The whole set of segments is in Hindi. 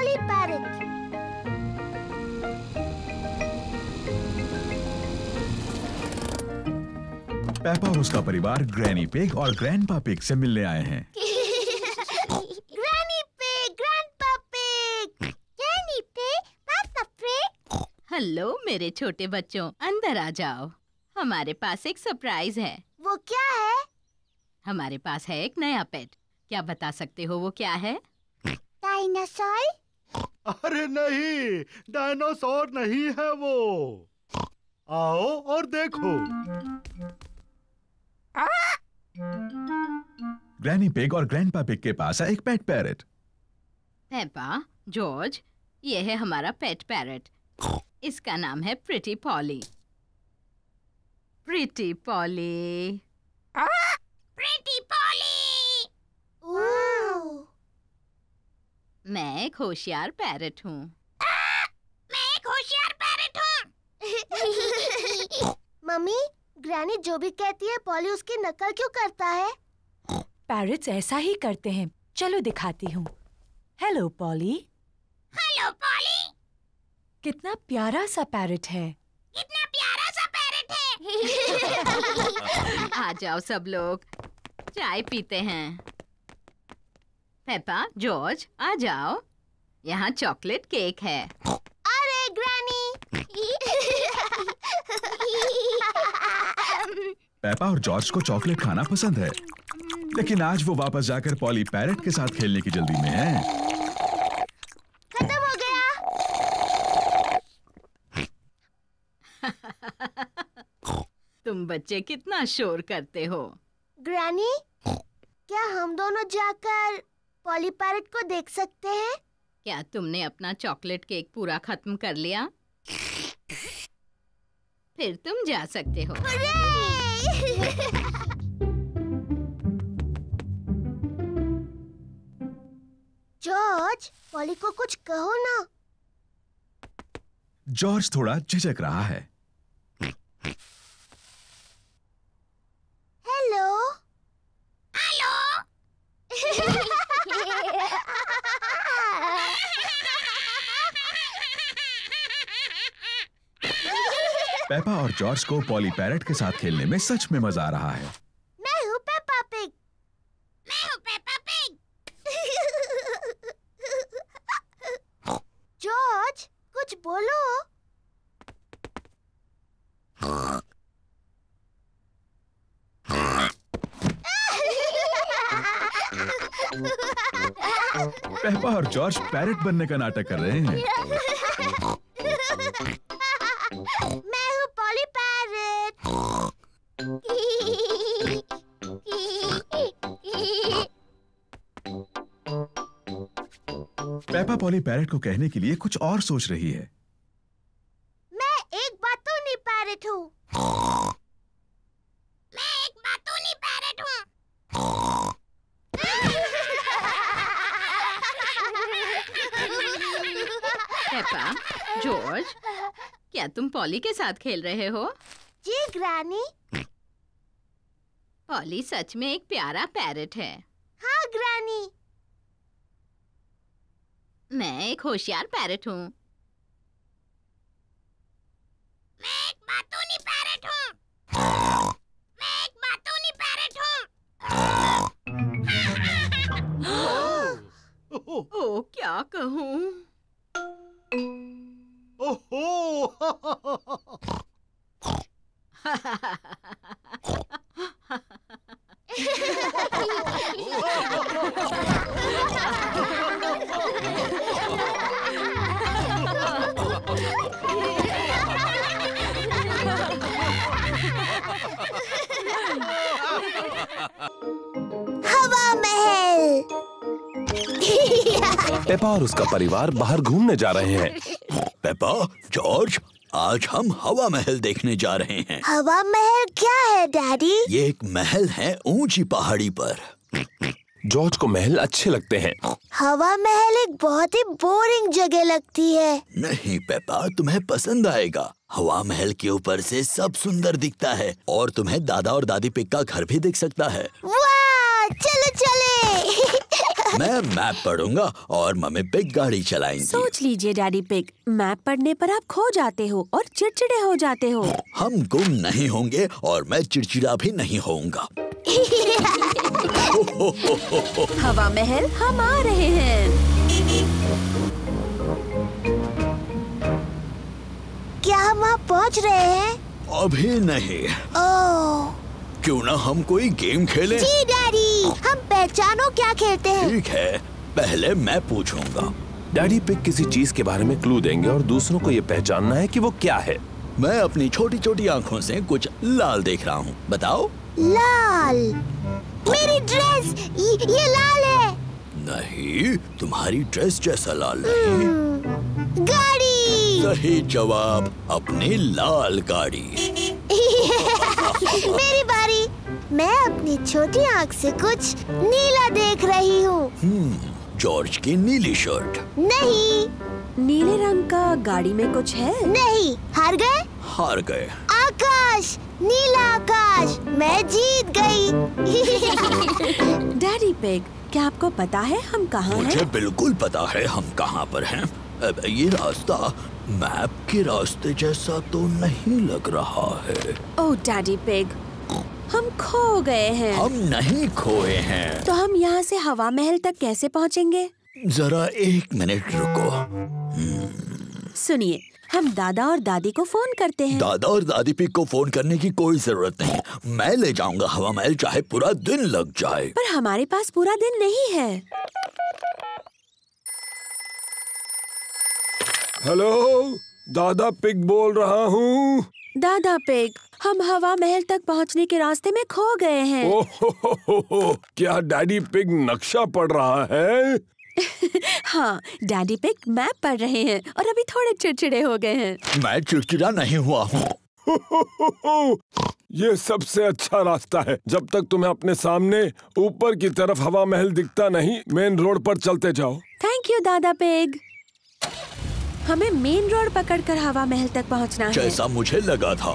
Poly Parrot. पेपा और उसका परिवार ग्रैनी पिग और ग्रैंडपा पिग से मिलने आए हैं। Granny Pig, Grandpa Pig, Granny Pig, Papa Pig. Hello मेरे छोटे बच्चों, अंदर आ जाओ। हमारे पास एक सरप्राइज है। वो क्या है? हमारे पास है एक नया पेट। क्या बता सकते हो वो क्या है? डायनासोर? अरे नहीं, डायनासोर नहीं है वो। आओ और देखो। ग्रैनी पिग और ग्रैंडपा पिग के पास है एक पेट पैरट। पेपा, जॉर्ज, ये है हमारा पेट पैरट। इसका नाम है Pretty Polly. Pretty Polly. Pretty Polly. Oh, मैं एक होशियार पैरट हूँ। मैं एक होशियार पैरट हूँ। मम्मी, ग्रैनी जो भी कहती है पॉली उसकी नकल क्यों करता है? पैरट्स ऐसा ही करते हैं। चलो दिखाती हूँ। Hello Polly. Hello Polly. कितना प्यारा सा पैरट है। कितना प्यारा सा पैरट है। आ जाओ सब लोग, चाय पीते हैं। पेपा, जॉर्ज, आ जाओ। यहाँ चॉकलेट केक है। अरे ग्रैनी। पेपा और जॉर्ज को चॉकलेट खाना पसंद है, लेकिन आज वो वापस जाकर पॉली पैरट के साथ खेलने की जल्दी में है। खत्म हो गया। तुम बच्चे कितना शोर करते हो। ग्रैनी, क्या हम दोनों जाकर पॉली पैरट को देख सकते हैं? क्या तुमने अपना चॉकलेट केक पूरा खत्म कर लिया? फिर तुम जा सकते हो। जॉर्ज, पॉली को कुछ कहो ना। जॉर्ज थोड़ा झिझक रहा है। हेलो। हेलो। पेपा और जॉर्ज को पॉली पैरट के साथ खेलने में सच में मजा आ रहा है। मैं हूँ पेपा पिग। मैं हूँ पेपा पिग। जॉर्ज, कुछ बोलो। पेपा और जॉर्ज पैरट बनने का नाटक कर रहे हैं। मैं हूँ Polly Parrot. Peppa Polly Parrot को कहने के लिए कुछ और सोच रही है। मैं एक बातूनी पैरट हूँ। मैं एक बातूनी पैरट हूँ। पेपा, जॉर्ज, क्या तुम पॉली के साथ खेल रहे हो? जी ग्रैनी। पॉली सच में एक प्यारा पैरट है। हाँ ग्रैनी। मैं एक होशियार पैरट हूँ। मैं एक बातूनी पैरट हूँ। मैं एक बातूनी पैरट हूँ। ओ, क्या कहूँ? ओहो। हवा महल। पेपा और उसका परिवार बाहर घूमने जा रहे हैं। पेपा, जॉर्ज, आज हम हवा महल देखने जा रहे हैं। हवा महल क्या है डैडी? ये एक महल है ऊंची पहाड़ी पर। जॉर्ज को महल अच्छे लगते हैं। हवा महल एक बहुत ही बोरिंग जगह लगती है। नहीं पेपा, तुम्हें पसंद आएगा। हवा महल के ऊपर से सब सुंदर दिखता है और तुम्हें दादा और दादी पिग का घर भी दिख सकता है। वाह, चलो चले। मैं मैप पढ़ूंगा और मम्मी पिग गाड़ी चलाएंगी। सोच लीजिए डैडी पिग, मैप पढ़ने पर आप खो जाते हो और चिड़चिड़े हो जाते हो। हम गुम नहीं होंगे और मैं चिड़चिड़ा भी नहीं होऊंगा। हवा महल हम आ रहे हैं। क्या हम वहाँ पहुँच रहे हैं? अभी नहीं। ओह क्यों ना हम कोई गेम खेलें? जी डैडी, हम पहचानो क्या खेलते हैं। ठीक है, पहले मैं पूछूंगा। डैडी पिग किसी चीज के बारे में क्लू देंगे और दूसरों को ये पहचानना है कि वो क्या है। मैं अपनी छोटी छोटी आँखों से कुछ लाल देख रहा हूँ, बताओ। लाल, मेरी ड्रेस, ये लाल है। नहीं, तुम्हारी ड्रेस जैसा लाल नहीं। गाड़ी। सही जवाब, अपनी लाल गाड़ी। मेरी बारी। मैं अपनी छोटी आँख से कुछ नीला देख रही हूँ। जॉर्ज की नीली शर्ट। नहीं। नीले रंग का गाड़ी में कुछ है? नहीं। हार गए? हार गए। आकाश, नीला आकाश, मैं जीत गई। डैडी पिग, क्या आपको पता है हम कहाँ हैं? मुझे बिल्कुल पता है हम कहाँ पर हैं। अब ये रास्ता मैप के रास्ते जैसा तो नहीं लग रहा है। ओह डैडी पिग, हम खो गए हैं। हम नहीं खोए हैं। तो हम यहाँ से हवा महल तक कैसे पहुँचेंगे? जरा 1 मिनट रुको। सुनिए, हम दादा और दादी को फोन करते हैं। दादा और दादी पिग को फोन करने की कोई जरूरत नहीं। मैं ले जाऊंगा हवा महल, चाहे पूरा दिन लग जाए। पर हमारे पास पूरा दिन नहीं है। हेलो, दादा पिग बोल रहा हूँ। दादा पिग, हम हवा महल तक पहुँचने के रास्ते में खो गए हैं। ओह, क्या डैडी पिग नक्शा पढ़ रहा है? हाँ, डैडी पिग मैप पढ़ रहे हैं और अभी थोड़े चिड़चिड़े हो गए हैं। मैं चिड़चिड़ा नहीं हुआ हूँ। ये सबसे अच्छा रास्ता है। जब तक तुम्हें अपने सामने ऊपर की तरफ हवा महल दिखता नहीं, मेन रोड पर चलते जाओ। थैंक यू दादा पिग। हमें मेन रोड पकड़कर हवा महल तक पहुंचना है। जैसा मुझे लगा था।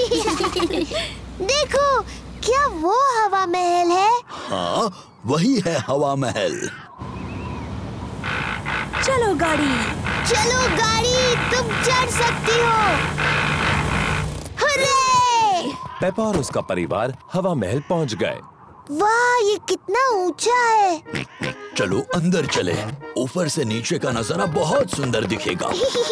देखो, क्या वो हवा महल है? हाँ, वही है हवा महल। चलो गाड़ी। चलो गाड़ी, तुम चढ़ सकती हो। हुर्रे! पेपा और उसका परिवार हवा महल पहुंच गए। वाह, ये कितना ऊंचा है। चलो अंदर चले। ऊपर से नीचे का नजारा बहुत सुंदर दिखेगा।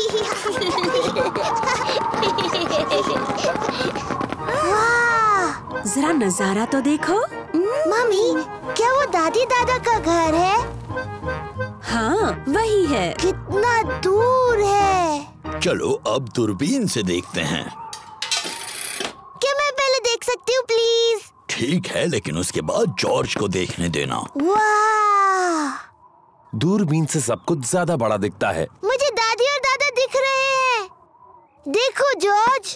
वाह! जरा नजारा तो देखो। मम्मी, क्या वो दादी दादा का घर है? हाँ, वही है। कितना दूर है। चलो अब दूरबीन से देखते हैं। क्या मैं पहले देख सकती हूँ प्लीज? ठीक है, लेकिन उसके बाद जॉर्ज को देखने देना। वाह! दूरबीन से सब कुछ ज्यादा बड़ा दिखता है। मुझे दादी और दादा दिख रहे हैं। देखो जॉर्ज।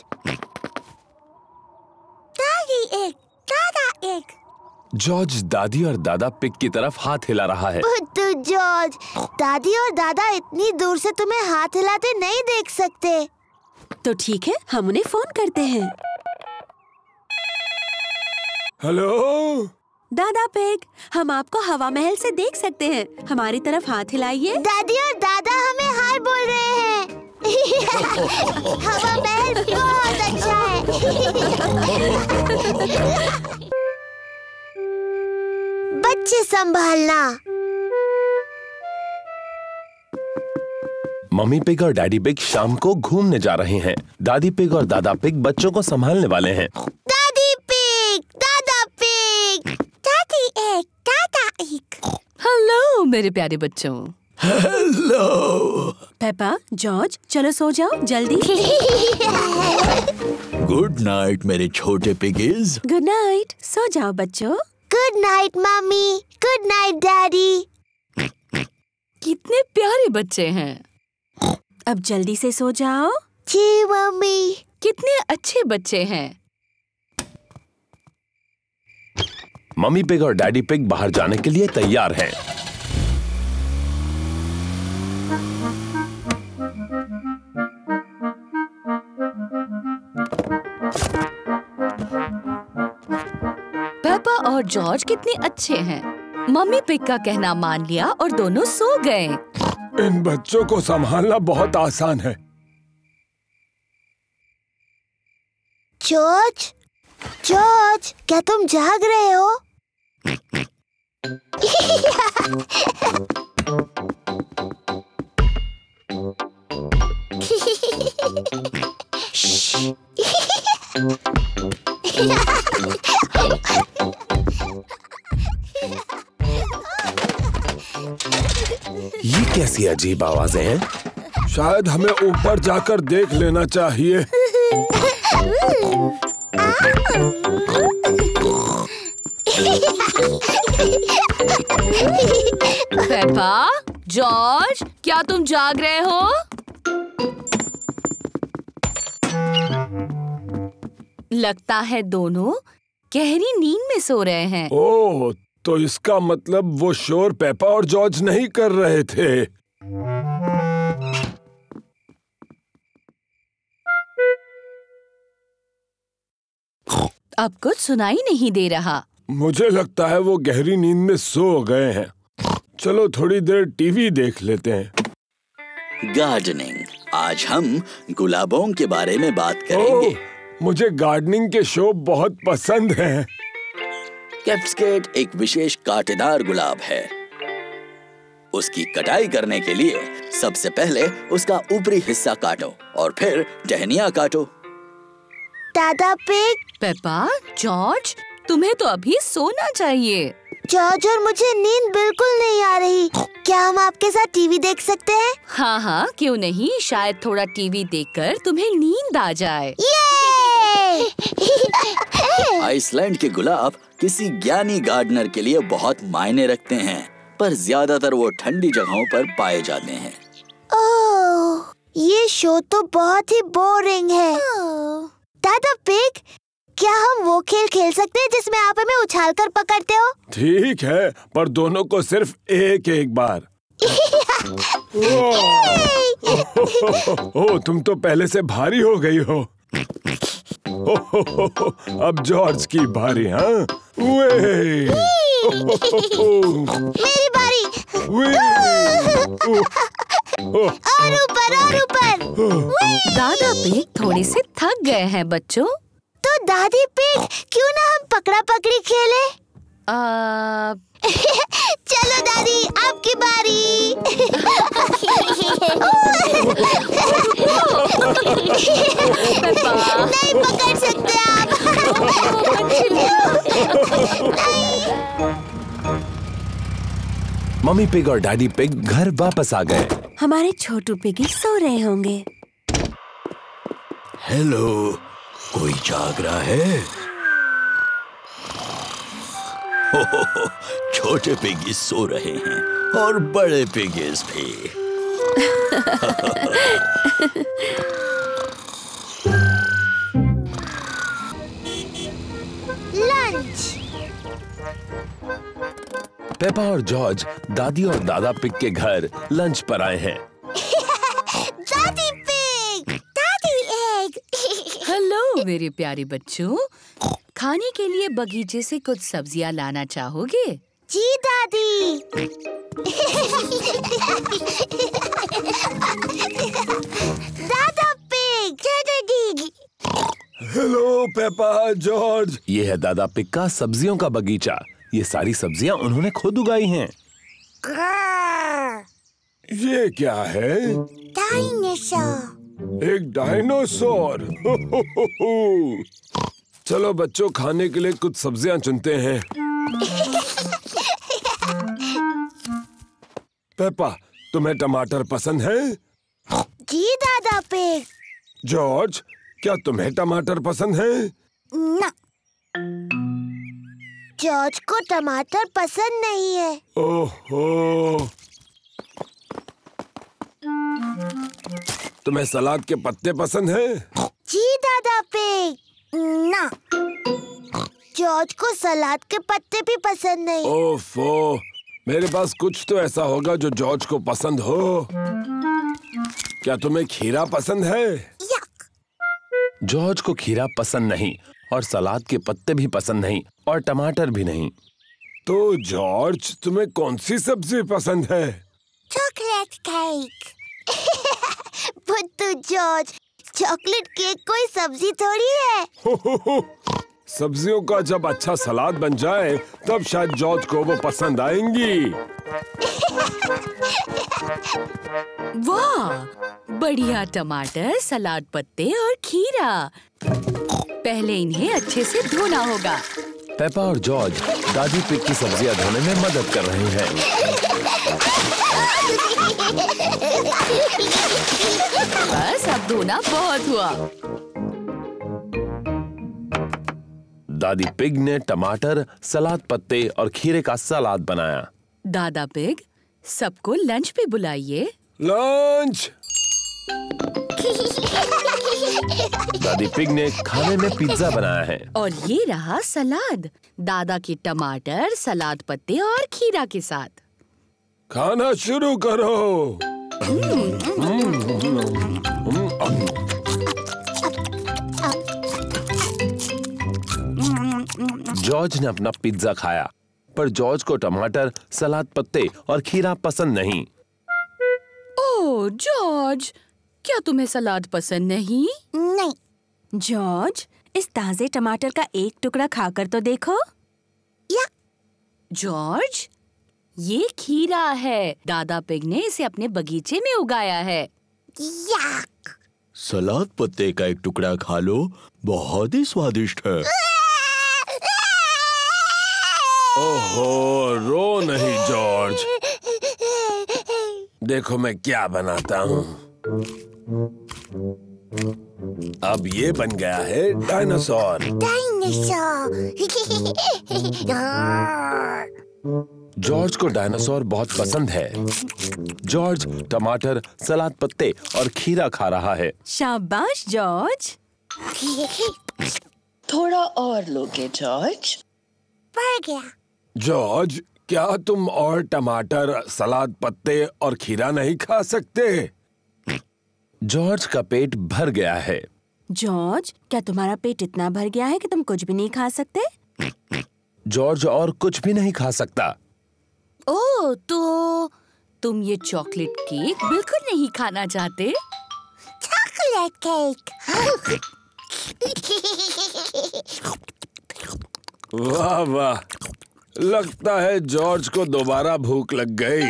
दादी एक, दादा एक। जॉर्ज दादी और दादा पिग की तरफ हाथ हिला रहा है। बुद्धू जॉर्ज, दादी और दादा इतनी दूर से तुम्हें हाथ हिलाते नहीं देख सकते। तो ठीक है, हम उन्हें फोन करते हैं। हेलो दादा पिग, हम आपको हवा महल से देख सकते हैं। हमारी तरफ हाथ हिलाइए। दादी और दादा हमें हाय बोल रहे हैं। हवा महल बहुत अच्छा है। बच्चे संभालना। मम्मी पिग और डैडी पिग शाम को घूमने जा रहे हैं। दादी पिग और दादा पिग बच्चों को संभालने वाले हैं। दादी पिग, दादा पिग, दादी एक, दादा एक। हेलो मेरे प्यारे बच्चों। हेलो। पेपा, जॉर्ज, चलो सो जाओ जल्दी। गुड नाइट मेरे छोटे पिगीज। गुड नाइट, सो जाओ बच्चों। Good night mummy, good night daddy. कितने प्यारे बच्चे हैं। अब जल्दी से सो जाओ। जी मम्मी। कितने अच्छे बच्चे हैं। मम्मी पिग और डैडी पिग बाहर जाने के लिए तैयार हैं। पेपा और जॉर्ज कितने अच्छे हैं। मम्मी पिग का कहना मान लिया और दोनों सो गए। इन बच्चों को संभालना बहुत आसान है। जॉर्ज, जॉर्ज, क्या तुम जाग रहे हो? ये कैसी अजीब आवाजें हैं? शायद हमें ऊपर जाकर देख लेना चाहिए। पेपा, जॉर्ज, क्या तुम जाग रहे हो? लगता है दोनों गहरी नींद में सो रहे हैं। ओह, तो इसका मतलब वो शोर पेपा और जॉर्ज नहीं कर रहे थे। अब कुछ सुनाई नहीं दे रहा। मुझे लगता है वो गहरी नींद में सो गए हैं। चलो थोड़ी देर टीवी देख लेते हैं। गार्डनिंग। आज हम गुलाबों के बारे में बात करेंगे। मुझे गार्डनिंग के शो बहुत पसंद हैं। कैप्सकेट एक विशेष कांटेदार गुलाब है। उसकी कटाई करने के लिए सबसे पहले उसका ऊपरी हिस्सा काटो और फिर टहनियाँ काटो। दादा पिग। पेपा, जॉर्ज, तुम्हें तो अभी सोना चाहिए। जॉर्ज और मुझे नींद बिल्कुल नहीं आ रही। क्या हम आपके साथ टीवी देख सकते हैं? हाँ हाँ, क्यों नहीं। शायद थोड़ा टीवी देखकर तुम्हें नींद आ जाए। आइसलैंड के गुलाब किसी ज्ञानी गार्डनर के लिए बहुत मायने रखते हैं, पर ज्यादातर वो ठंडी जगहों पर पाए जाते हैं। ओह, ये शो तो बहुत ही बोरिंग है। दादा पिग, क्या हम वो खेल खेल सकते हैं जिसमें आप हमें उछालकर पकड़ते हो? ठीक है, पर दोनों को सिर्फ एक एक बार। ओह, तुम तो पहले से भारी हो गई हो। अब जॉर्ज की बारी। हाँ, मेरी बारी। और ऊपर और ऊपर। दादा पिग थोड़े से थक गए हैं बच्चों। तो दादी पिग, क्यों ना हम पकड़ा पकड़ी खेले? चलो दादी, आपकी बारी। नहीं पकड़ सकते आप। मम्मी पिग और डैडी पिग घर वापस आ गए। हमारे छोटू पिगी सो रहे होंगे। हेलो, कोई जाग रहा है? छोटे पिगीज सो रहे हैं और बड़े पिगीज भी। लंच। पेपा और जॉर्ज दादी और दादा पिग के घर लंच पर आए हैं। दादी पिग, दादी एग। हेलो मेरे प्यारे बच्चों, खाने के लिए बगीचे से कुछ सब्जियां लाना चाहोगे? जी दादी। दादा पिग, दादी। Hello Peppa, George. ये है दादा पिग का सब्जियों का बगीचा। ये सारी सब्जियां उन्होंने खुद उगाई हैं। ये क्या है? डायनासोर। एक डायनासोर। चलो बच्चों, खाने के लिए कुछ सब्जियां चुनते हैं। पेपा, तुम्हें टमाटर पसंद है? जी दादा पिग। जॉर्ज, क्या तुम्हें टमाटर पसंद है? ना, जॉर्ज को टमाटर पसंद नहीं है। ओहो, तुम्हें सलाद के पत्ते पसंद हैं? जी दादा पिग। ना, जॉर्ज को सलाद के पत्ते भी पसंद नहीं। ओफो, मेरे पास कुछ तो ऐसा होगा जो जॉर्ज को पसंद हो। क्या तुम्हें खीरा पसंद है? जॉर्ज को खीरा पसंद नहीं और सलाद के पत्ते भी पसंद नहीं और टमाटर भी नहीं। तो जॉर्ज, तुम्हें कौन सी सब्जी पसंद है? Chocolate cake. बुद्धू जॉर्ज, चॉकलेट केक कोई सब्जी थोड़ी है। सब्जियों का जब अच्छा सलाद बन जाए तब शायद जॉर्ज को वो पसंद आएंगी। वाह, बढ़िया टमाटर, सलाद पत्ते और खीरा। पहले इन्हें अच्छे से धोना होगा। पेपा और जॉर्ज दादी पिग की सब्जियां धोने में मदद कर रहे हैं। बस अब धोना बहुत हुआ। दादी पिग ने टमाटर, सलाद पत्ते और खीरे का सलाद बनाया। दादा पिग, सबको लंच पे बुलाइए। लंच। दादी पिग ने खाने में पिज्जा बनाया है। और ये रहा सलाद, दादा के टमाटर, सलाद पत्ते और खीरा के साथ। खाना शुरू करो। जॉर्ज ने अपना पिज्जा खाया, पर जॉर्ज को टमाटर, सलाद पत्ते और खीरा पसंद नहीं। ओह जॉर्ज, क्या तुम्हें सलाद पसंद नहीं? नहीं। जॉर्ज, इस ताजे टमाटर का एक टुकड़ा खाकर तो देखो। या। जॉर्ज, ये खीरा है। दादा पिग ने इसे अपने बगीचे में उगाया है। याक। सलाद पत्ते का एक टुकड़ा खा लो, बहुत ही स्वादिष्ट है। ओहो, रो नहीं जॉर्ज। देखो मैं क्या बनाता हूँ। अब ये बन गया है डायनासोर। जॉर्ज को डायनासोर बहुत पसंद है। जॉर्ज टमाटर, सलाद पत्ते और खीरा खा रहा है। शाबाश जॉर्ज। थोड़ा और लोगे जॉर्ज? पड़ गया। जॉर्ज, क्या तुम और टमाटर, सलाद पत्ते और खीरा नहीं खा सकते? जॉर्ज का पेट भर गया है। जॉर्ज, क्या तुम्हारा पेट इतना भर गया है कि तुम कुछ भी नहीं खा सकते? जॉर्ज और कुछ भी नहीं खा सकता। ओह, तो तुम ये चॉकलेट केक बिल्कुल नहीं खाना चाहते? Chocolate cake. वाह वाह, लगता है जॉर्ज को दोबारा भूख लग गई।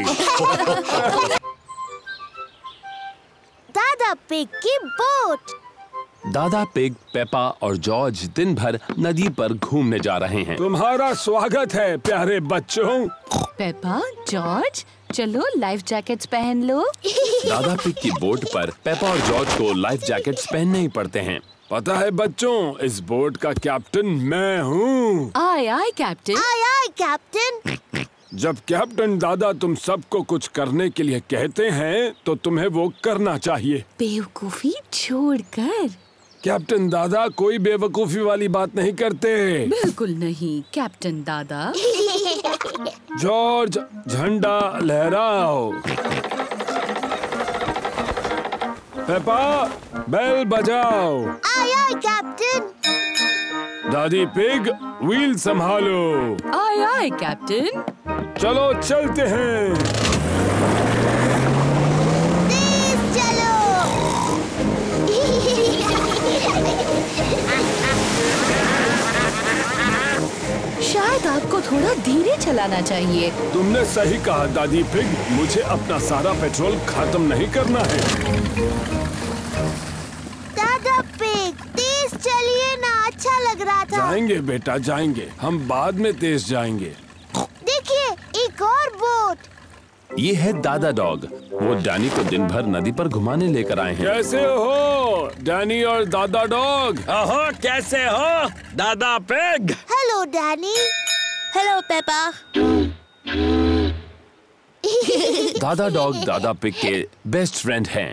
दादा पिग की बोट। दादा पिग, पेपा और जॉर्ज दिन भर नदी पर घूमने जा रहे हैं। तुम्हारा स्वागत है प्यारे बच्चों। पेपा, जॉर्ज, चलो लाइफ जैकेट्स पहन लो। दादा पिग की बोट पर पेपा और जॉर्ज को लाइफ जैकेट्स पहनने ही पड़ते हैं। पता है बच्चों, इस बोट का कैप्टन मैं हूँ। Aye aye captain. Aye aye captain. जब कैप्टन दादा तुम सबको कुछ करने के लिए कहते हैं तो तुम्हें वो करना चाहिए। बेवकूफी छोड़कर। कैप्टन दादा कोई बेवकूफी वाली बात नहीं करते। बिल्कुल नहीं कैप्टन दादा। जॉर्ज, झंडा लहराओ। पेपा, बेल बजाओ। Aye aye captain. दादी पिग, व्हील संभालो। Aye aye captain. चलो चलते हैं। तेज चलो। शायद आपको थोड़ा धीरे चलाना चाहिए। तुमने सही कहा दादी पिग, मुझे अपना सारा पेट्रोल खत्म नहीं करना है। दादा पिग, तेज चलिए ना, अच्छा लग रहा था। जाएंगे बेटा जाएंगे, हम बाद में तेज जाएंगे। देखिए, एक और बोट। ये है दादा डॉग। वो डैनी को दिन भर नदी पर घुमाने लेकर आए हैं। कैसे हो डैनी और दादा डॉग? ओहो, कैसे हो दादा pig? Hello Danny. Hello Peppa. दादा डॉग दादा पिग के बेस्ट फ्रेंड हैं।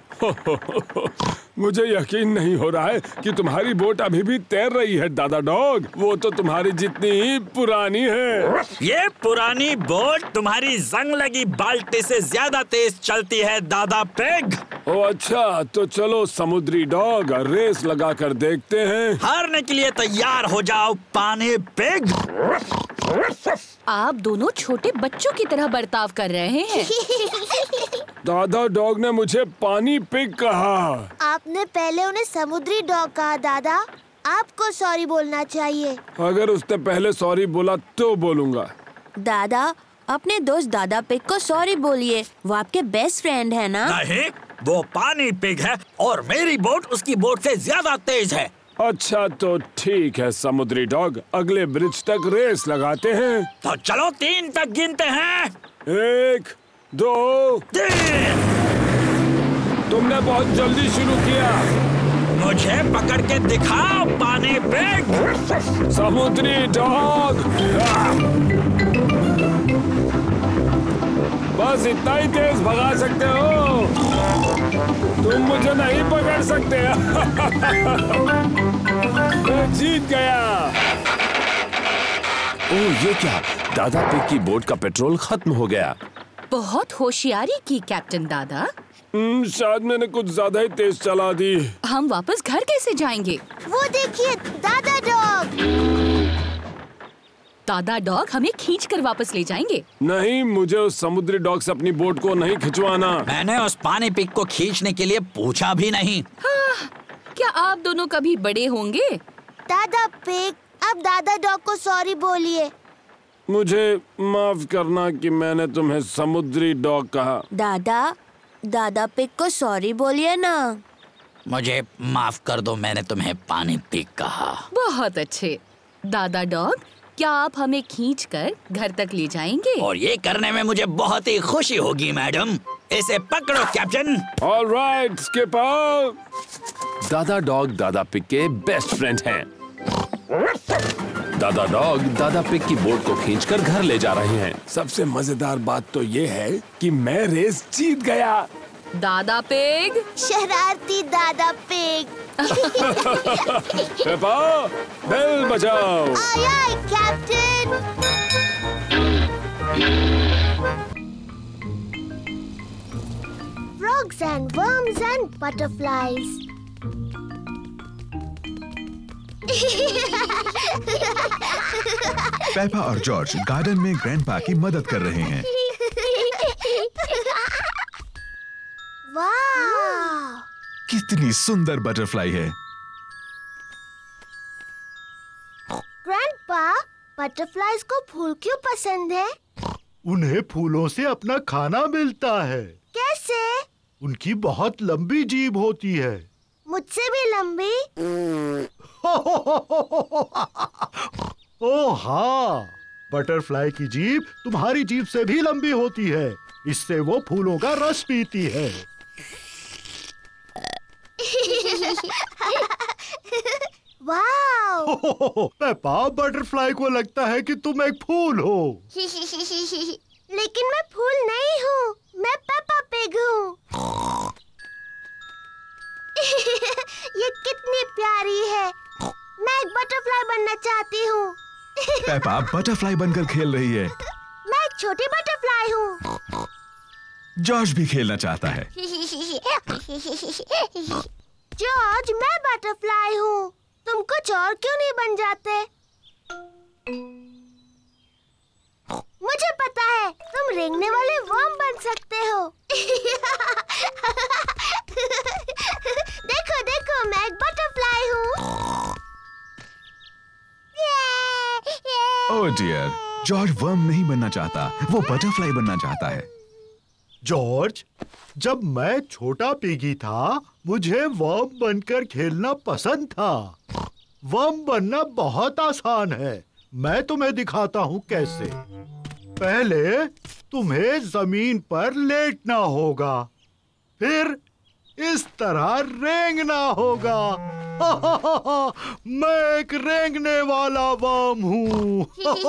मुझे यकीन नहीं हो रहा है कि तुम्हारी बोट अभी भी तैर रही है दादा डॉग। वो तो तुम्हारी जितनी ही पुरानी है। ये पुरानी बोट तुम्हारी जंग लगी बाल्टी से ज्यादा तेज चलती है दादा पिग। ओ अच्छा, तो चलो समुद्री डॉग, रेस लगा कर देखते हैं। हारने के लिए तैयार हो जाओ पानी पिग। आप दोनों छोटे बच्चों की तरह बर्ताव कर रहे हैं। दादा डॉग ने मुझे पानी पिग कहा। आपने पहले उन्हें समुद्री डॉग कहा दादा। आपको सॉरी बोलना चाहिए। अगर उसने पहले सॉरी बोला तो बोलूँगा। दादा, अपने दोस्त दादा पिग को सॉरी बोलिए। वो आपके बेस्ट फ्रेंड है ना? नहीं, वो पानी पिग है और मेरी बोट उसकी बोट से ज्यादा तेज है। अच्छा तो ठीक है समुद्री डॉग, अगले ब्रिज तक रेस लगाते हैं। तो चलो 3 तक गिनते हैं। 1, 2, 3। तुमने बहुत जल्दी शुरू किया। मुझे पकड़ के दिखाओ पानी पिग। समुद्री डॉग। बस इतना ही तेज भगा सकते हो, तुम मुझे नहीं पकड़ सकते। मैं जीत गया। ओह ये क्या, दादा पिग की बोट का पेट्रोल खत्म हो गया। बहुत होशियारी की कैप्टन दादा। शायद मैंने कुछ ज्यादा ही तेज चला दी। हम वापस घर कैसे जाएंगे? वो देखिए दादा डॉग। दादा डॉग हमें खींचकर वापस ले जाएंगे। नहीं, मुझे उस समुद्री डॉग से अपनी बोट को नहीं खिंचवाना। मैंने उस पानी पिग को खींचने के लिए पूछा भी नहीं। हाँ, क्या आप दोनों कभी बड़े होंगे? दादा पिग, अब दादा डॉग को सॉरी बोलिए। मुझे माफ करना कि मैंने तुम्हें समुद्री डॉग कहा। दादा पिग को सॉरी बोलिए ना। मुझे माफ कर दो, मैंने तुम्हें पानी पिग कहा। बहुत अच्छे। दादा डॉग, क्या आप हमें खींचकर घर तक ले जाएंगे? और ये करने में मुझे बहुत ही खुशी होगी मैडम। इसे पकड़ो कैप्टन। All right skipper. दादा डॉग दादा पिग के बेस्ट फ्रेंड हैं। दादा डॉग दादा पिग की बोट को खींचकर घर ले जा रहे हैं। सबसे मजेदार बात तो ये है कि मैं रेस जीत गया। दादा पिग, शरारती दादा पिग। पेपा, बेल बजाओ। Aye aye captain. Frogs and worms and butterflies. Peppa और जॉर्ज गार्डन में ग्रैंडपा की मदद कर रहे हैं। वाह! कितनी सुंदर बटरफ्लाई है। ग्रैंडपा, बटरफ्लाइज को फूल क्यों पसंद है? उन्हें फूलों से अपना खाना मिलता है। कैसे? उनकी बहुत लंबी जीभ होती है। मुझसे भी लंबी? ओह हाँ, बटरफ्लाई की जीभ तुम्हारी जीभ से भी लंबी होती है। इससे वो फूलों का रस पीती है। वाओ! पेपा, बटरफ्लाई को लगता है कि तुम एक फूल हो। लेकिन मैं फूल नहीं हूँ, मैं पेपा पिग हूँ। ये कितनी प्यारी है। मैं एक बटरफ्लाई बनना चाहती हूँ। पेपा बटरफ्लाई बनकर खेल रही है। मैं एक छोटी बटरफ्लाई हूँ। जॉर्ज भी खेलना चाहता है। जॉर्ज, मैं बटरफ्लाई हूँ। तुम कुछ और क्यों नहीं बन जाते? मुझे पता है, तुम रेंगने वाले वर्म बन सकते हो। देखो देखो, मैं एक बटरफ्लाई हूँ। ओह डियर, जॉर्ज वर्म नहीं बनना चाहता, वो बटरफ्लाई बनना चाहता है। जॉर्ज, जब मैं छोटा पिगी था, मुझे वर्म बनकर खेलना पसंद था। वर्म बनना बहुत आसान है। मैं तुम्हें दिखाता हूँ कैसे। पहले तुम्हें जमीन पर लेटना होगा, फिर इस तरह रेंगना होगा। मैं एक रेंगने वाला वर्म हूँ।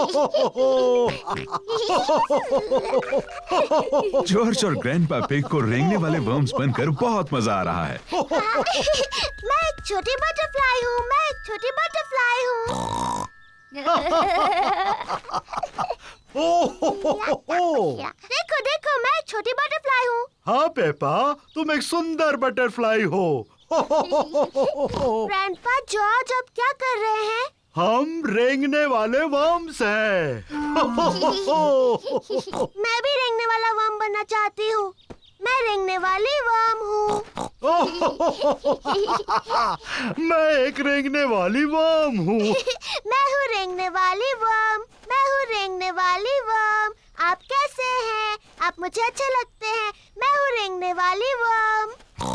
जॉर्ज और ग्रैंडपा पिग को रेंगने वाले वर्म्स बनकर बहुत मजा आ रहा है। मैं एक छोटी बटरफ्लाई हूँ। मैं एक छोटी बटरफ्लाई हूँ। देखो देखो, मैं एक छोटी बटरफ्लाई हूँ। हाँ पेपा, तुम एक सुंदर बटरफ्लाई हो। ग्रैंडपा, जॉर्ज अब क्या कर रहे हैं? हम रेंगने वाले वर्म्स हैं। मैं भी रेंगने वाला वर्म बनना चाहती हूँ। मैं रेंगने वाली वर्म हूँ। मैं एक रेंगने वाली वर्म हूँ। मैं हूँ रेंगने वाली वर्म। मैं हूँ रेंगने वाली वर्म। आप कैसे हैं? आप मुझे अच्छे लगते हैं। मैं हूँ रेंगने वाली वर्म।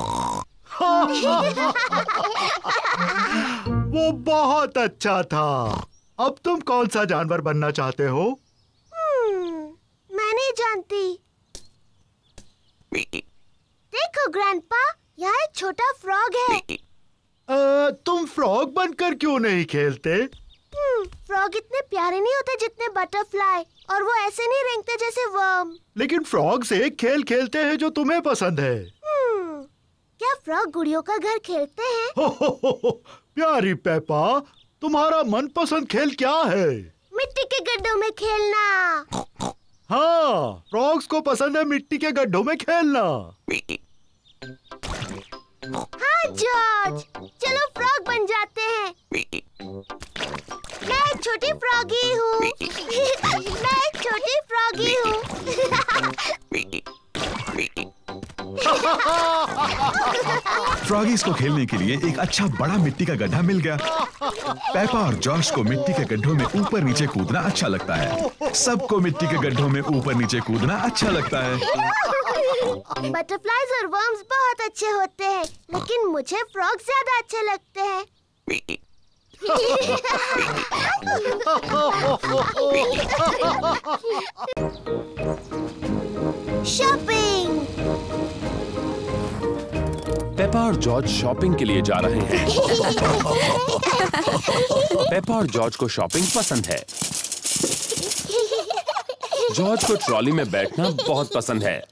वो बहुत अच्छा था। अब तुम कौन सा जानवर बनना चाहते हो? मैं नहीं जानती। देखो ग्रैंडपा, यहाँ एक छोटा फ्रॉग है। तुम फ्रॉग बनकर क्यों नहीं खेलते? फ्रॉग इतने प्यारे नहीं होते जितने बटरफ्लाई, और वो ऐसे नहीं रेंगते जैसे वर्म। लेकिन फ्रॉग से एक खेल खेलते हैं जो तुम्हें पसंद है। क्या फ्रॉग गुड़ियों का घर खेलते हैं? प्यारी पेपा, तुम्हारा मनपसंद खेल क्या है? मिट्टी के गड्ढों में खेलना। हाँ, फ्रॉग्स को पसंद है मिट्टी के गड्ढों में खेलना। हाँ जॉर्ज, चलो फ्रॉग बन जाते हैं। मैं एक छोटी फ्रॉगी हूँ। मैं एक छोटी फ्रॉगी हूँ। फ्रॉगीज को खेलने के लिए एक अच्छा बड़ा मिट्टी का गड्ढा मिल गया। पेपा और जॉर्ज को मिट्टी के गड्ढों में ऊपर नीचे कूदना अच्छा लगता है। सबको मिट्टी के गड्ढों में ऊपर नीचे कूदना अच्छा लगता है। बटरफ्लाइज और वर्म्स बहुत अच्छे होते हैं, लेकिन मुझे फ्रॉग ज्यादा अच्छे लगते हैं। शॉपिंग। पेपा और जॉर्ज शॉपिंग के लिए जा रहे हैं। पेपा और जॉर्ज को शॉपिंग पसंद है। जॉर्ज को ट्रॉली में बैठना बहुत पसंद है,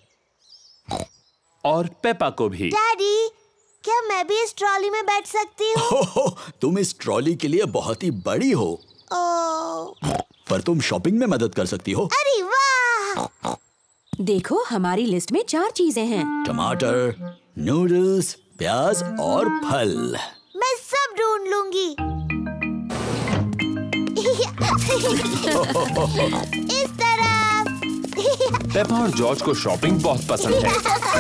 और पेपा को भी। डैडी, क्या मैं भी इस ट्रॉली में बैठ सकती हूँ? तुम इस ट्रॉली के लिए बहुत ही बड़ी हो। पर तुम शॉपिंग में मदद कर सकती हो। अरे वाह! देखो, हमारी लिस्ट में 4 चीजें हैं। टमाटर, नूडल्स, प्याज और फल। मैं सब ढूंढ लूंगी। इस तरफ। पेपा और जॉर्ज को शॉपिंग बहुत पसंद है।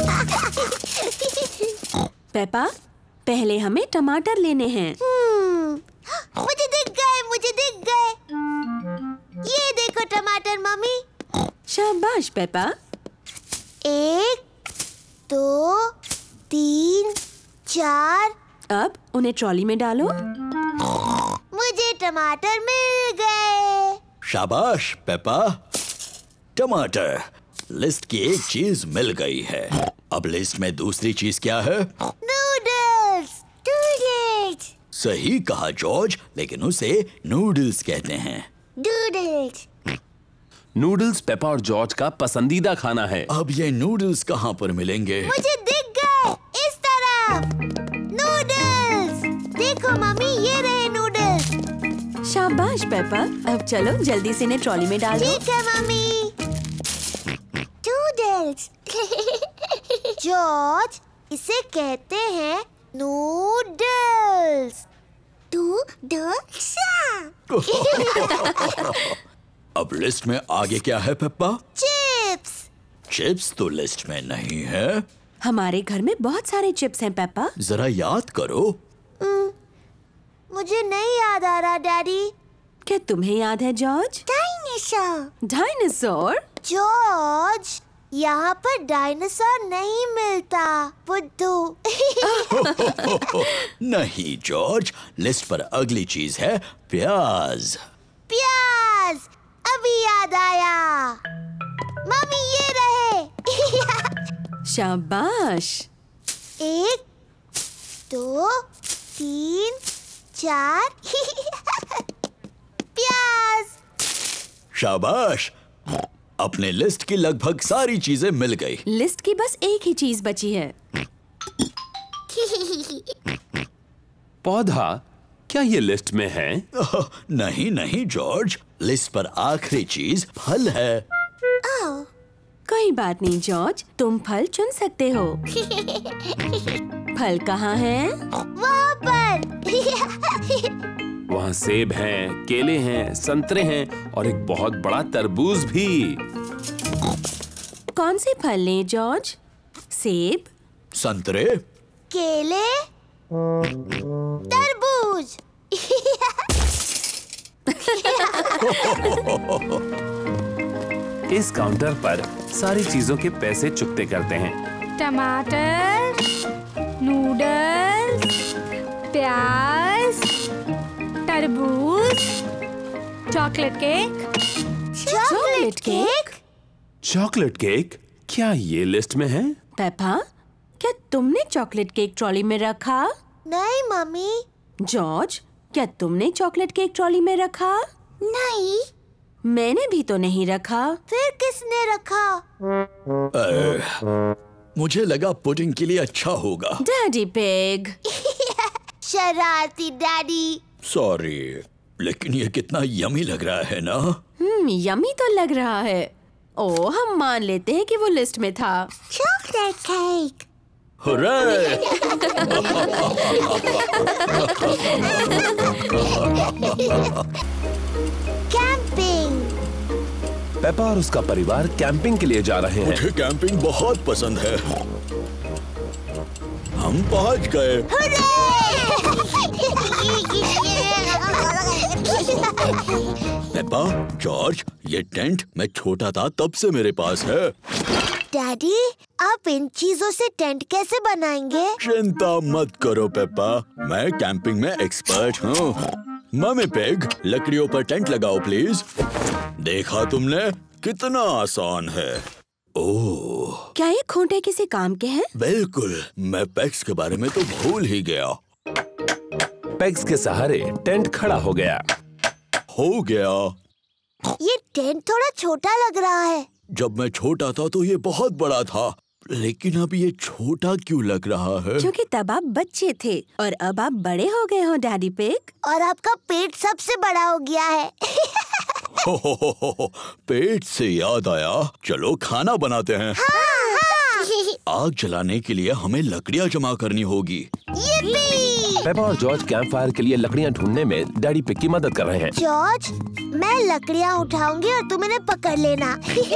पेपा, पहले हमें टमाटर लेने हैं। मुझे दिख गए, मुझे दिख गए। ये देखो टमाटर मम्मी। शाबाश पेपा। 1, 2, 3, 4। अब उन्हें ट्रॉली में डालो। मुझे टमाटर मिल गए। शाबाश पेपा। टमाटर। लिस्ट की एक चीज मिल गई है। अब लिस्ट में दूसरी चीज क्या है? नूडल्स। नूडल्स। सही कहा जॉर्ज, लेकिन उसे नूडल्स कहते हैं। नूडल्स। नूडल्स पेपा और जॉर्ज का पसंदीदा खाना है। अब ये नूडल्स कहाँ पर मिलेंगे? मुझे दिख गए, इस तरफ। नूडल्स। देखो मम्मी, ये रहे नूडल्स। शाबाश पेपा। अब चलो जल्दी से इन्हें ट्रॉली में डालो। ठीक है मम्मी। नूडल्स। जॉर्ज, इसे कहते हैं नूडल्स। नूडल्स। अब लिस्ट में आगे क्या है पेप्पा? चिप्स। चिप्स तो लिस्ट में नहीं है। हमारे घर में बहुत सारे चिप्स हैं पेप्पा। जरा याद करो। मुझे नहीं याद आ रहा डैडी। क्या तुम्हें याद है जॉर्ज? डायनासोर। डायनासोर? जॉर्ज, यहाँ पर डायनासोर नहीं मिलता। बुद्धू। नहीं जॉर्ज, लिस्ट पर अगली चीज है प्याज। प्याज। अभी याद आया। मम्मी, ये रहे। शाबाश। 1, 2, 3, 4। प्याज। शाबाश। अपने लिस्ट की लगभग सारी चीजें मिल गई। लिस्ट की बस एक ही चीज बची है। पौधा। क्या ये लिस्ट में है? नहीं नहीं जॉर्ज, लिस्ट पर आखिरी चीज फल है। कोई बात नहीं जॉर्ज, तुम फल चुन सकते हो। फल कहाँ है? वहाँ पर। वहाँ सेब हैं, केले हैं, संतरे हैं और एक बहुत बड़ा तरबूज भी। कौन से फल लें जॉर्ज? सेब, संतरे, केले, तरबूज। इस काउंटर पर सारी चीजों के पैसे चुकते करते हैं। टमाटर, नूडल्स, प्याज, तरबूज, chocolate cake. Chocolate cake? Chocolate cake? क्या ये लिस्ट में है? पेपा, क्या तुमने चॉकलेट केक ट्रॉली में रखा? नहीं मम्मी। जॉर्ज, क्या तुमने चॉकलेट केक ट्रॉली में रखा? नहीं। मैंने भी तो नहीं रखा। फिर किसने रखा? मुझे लगा पुडिंग के लिए अच्छा होगा। Daddy Pig. शरारती डैडी। सॉरी, लेकिन ये कितना यमी लग रहा है ना? यमी तो लग रहा है। ओ, हम मान लेते हैं कि वो लिस्ट में था। Chocolate cake. Hooray! Camping. Peppa और उसका परिवार कैंपिंग के लिए जा रहे हैं। मुझे कैंपिंग बहुत पसंद है। हम पहुंच गए। पेपा, जॉर्ज, ये टेंट मैं छोटा था तब से मेरे पास है। डैडी, आप इन चीजों से टेंट कैसे बनाएंगे? चिंता मत करो पेपा, मैं कैंपिंग में एक्सपर्ट हूँ। मम्मी पिग, लकड़ियों पर टेंट लगाओ प्लीज। देखा तुमने, कितना आसान है। ओह, क्या ये खूंटे किसी काम के हैं? बिल्कुल, मैं पेग्स के बारे में तो भूल ही गया। पेग्स के सहारे टेंट खड़ा हो गया। ये टेंट थोड़ा छोटा लग रहा है। जब मैं छोटा था तो ये बहुत बड़ा था, लेकिन अब ये छोटा क्यों लग रहा है? क्योंकि तब आप बच्चे थे और अब आप बड़े हो गए हो डैडी पिग। और आपका पेट सबसे बड़ा हो गया है। पेट से याद आया, चलो खाना बनाते हैं। आग जलाने के लिए हमें लकड़ियाँ जमा करनी होगी। पेपा और जॉर्ज कैंप फायर के लिए लकड़ियाँ ढूंढने में डैडी पिग की मदद कर रहे हैं। जॉर्ज, मैं लकड़ियाँ उठाऊंगी और तुम इन्हें पकड़ लेना।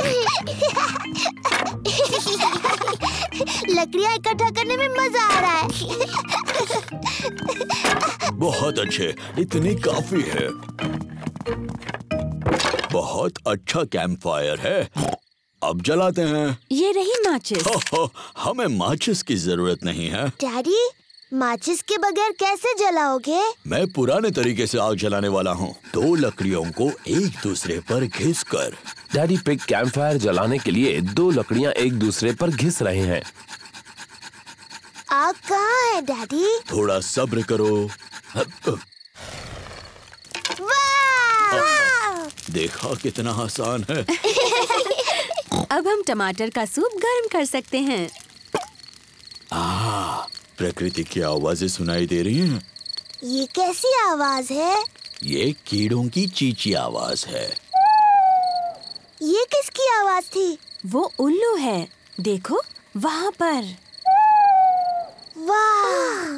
लकड़ियाँ इकट्ठा करने में मजा आ रहा है। बहुत अच्छे, इतनी काफी है। बहुत अच्छा कैंप फायर है। अब जलाते हैं। ये रही माचिस। हमें माचिस की जरूरत नहीं है। डैडी, माचिस के बगैर कैसे जलाओगे? मैं पुराने तरीके से आग जलाने वाला हूँ। 2 लकड़ियों को एक दूसरे पर घिसकर। डैडी पिग कैंप फायर जलाने के लिए 2 लकड़ियाँ एक दूसरे पर घिस रहे हैं। आग कहाँ है डैडी? थोड़ा सब्र करो। देखा कितना आसान है। अब हम टमाटर का सूप गर्म कर सकते हैं। प्रकृति की आवाजें सुनाई दे रही हैं। ये कैसी आवाज है? ये कीड़ों की चींची आवाज है। ये किसकी आवाज थी? वो उल्लू है, देखो वहाँ पर। वाह!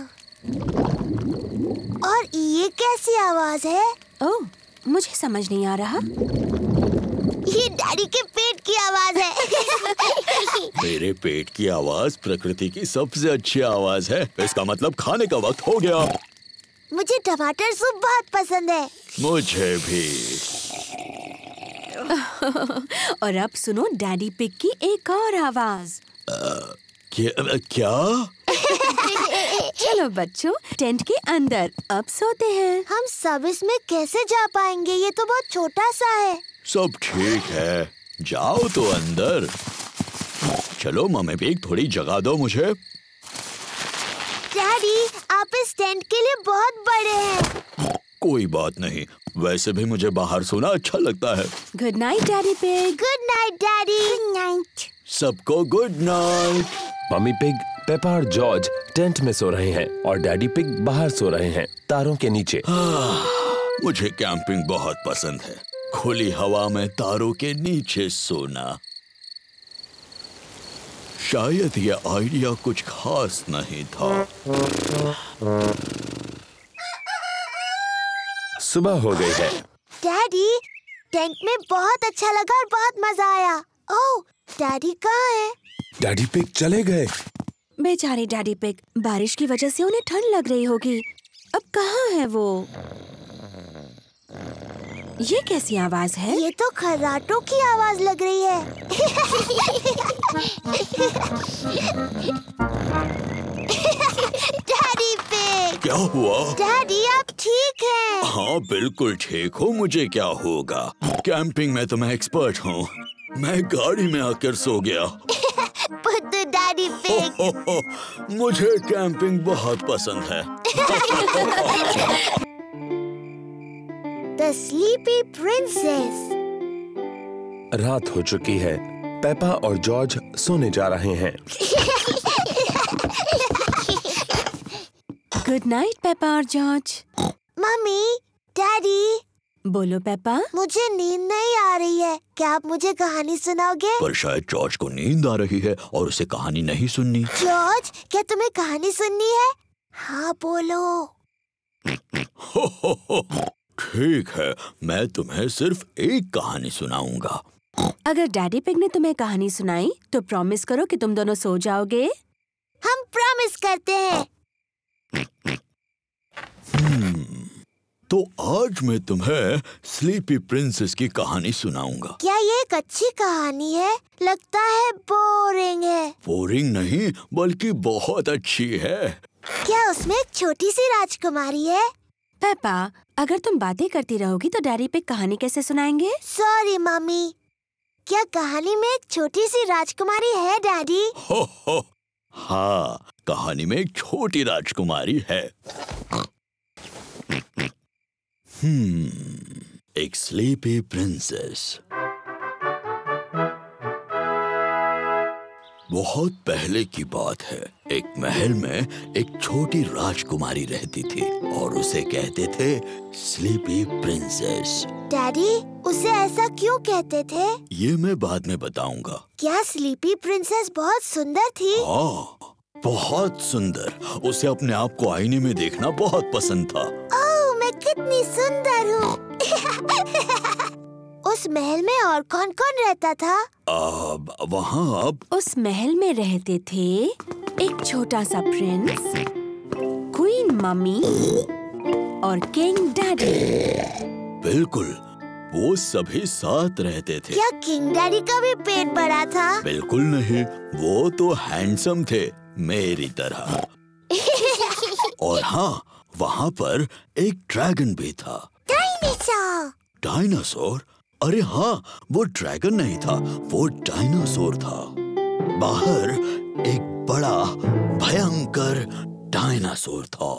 और ये कैसी आवाज है? ओह, मुझे समझ नहीं आ रहा। ये डैडी के पेट की आवाज है। मेरे पेट की आवाज प्रकृति की सबसे अच्छी आवाज है। इसका मतलब खाने का वक्त हो गया। मुझे टमाटर सूप बहुत पसंद है। मुझे भी। और अब सुनो डैडी पिग की एक और आवाज। क्या? चलो बच्चों, टेंट के अंदर अब सोते हैं। हम सब इसमें कैसे जा पाएंगे? ये तो बहुत छोटा सा है। सब ठीक है, जाओ तो अंदर। चलो मम्मी पिग, थोड़ी जगह दो मुझे। डैडी, आप इस टेंट के लिए बहुत बड़े हैं। कोई बात नहीं, वैसे भी मुझे बाहर सोना अच्छा लगता है। Good night Daddy Pig. Good night daddy. Good night. सबको good night. Mummy Pig, Peppa और जॉर्ज टेंट में सो रहे हैं और डैडी पिग बाहर सो रहे हैं, तारों के नीचे। मुझे कैंपिंग बहुत पसंद है, खुली हवा में तारों के नीचे सोना। शायद यह आइडिया कुछ खास नहीं था। सुबह हो गई है। डैडी, टैंक में बहुत अच्छा लगा और बहुत मजा आया। ओह, डैडी कहाँ है? डैडी पिग चले गए। बेचारे डैडी पिग, बारिश की वजह से उन्हें ठंड लग रही होगी। अब कहाँ है वो? ये कैसी आवाज है? ये तो खर्राटों की आवाज लग रही है। Daddy Pig. क्या हुआ? डैडी, आप ठीक हैं? हाँ बिल्कुल ठीक हूँ। मुझे क्या होगा? कैंपिंग में तो मैं एक्सपर्ट हूँ। मैं गाड़ी में आकर सो गया। पुत्तू डैडी पिग। मुझे कैंपिंग बहुत पसंद है। The Sleepy Princess। रात हो चुकी है। पेपा और जॉर्ज सोने जा रहे हैं। गुड नाइट पेपा और जॉर्ज। Mummy, daddy. बोलो पेपा। मुझे नींद नहीं आ रही है, क्या आप मुझे कहानी सुनाओगे? पर शायद जॉर्ज को नींद आ रही है और उसे कहानी नहीं सुननी। जॉर्ज, क्या तुम्हें कहानी सुननी है? हाँ बोलो। ठीक है, मैं तुम्हें सिर्फ एक कहानी सुनाऊंगा। अगर डैडी पिग ने तुम्हें कहानी सुनाई तो प्रॉमिस करो कि तुम दोनों सो जाओगे। हम प्रॉमिस करते हैं। तो आज मैं तुम्हें स्लीपी प्रिंसेस की कहानी सुनाऊंगा। क्या ये एक अच्छी कहानी है? लगता है बोरिंग है। बोरिंग नहीं, बल्कि बहुत अच्छी है। क्या उसमें एक छोटी सी राजकुमारी है? पेपा, अगर तुम बातें करती रहोगी तो डैडी पिग कहानी कैसे सुनाएंगे? Sorry mummy. क्या कहानी में एक छोटी सी राजकुमारी है डैडी? हो हाँ, कहानी में एक छोटी राजकुमारी है। एक स्लीपी प्रिंसेस। बहुत पहले की बात है। एक महल में एक छोटी राजकुमारी रहती थी और उसे कहते थे स्लीपी प्रिंसेस। डैडी, उसे ऐसा क्यों कहते थे? ये मैं बाद में बताऊंगा। क्या स्लीपी प्रिंसेस बहुत सुंदर थी? हाँ, बहुत सुंदर। उसे अपने आप को आईने में देखना बहुत पसंद था। ओह, मैं कितनी सुंदर हूँ। उस महल में और कौन कौन रहता था? वहाँ उस महल में रहते थे एक छोटा सा प्रिंस, क्वीन मम्मी और किंग डैडी। बिल्कुल, वो सभी साथ रहते थे। क्या किंग डैडी का भी पेट बड़ा था? बिल्कुल नहीं, वो तो हैंडसम थे मेरी तरह। और हाँ, वहाँ पर एक ड्रैगन भी था। डायनासोर। डायनासोर? अरे हाँ, वो ड्रैगन नहीं था, वो डायनासोर था। बाहर एक बड़ा भयंकर डायनासोर था।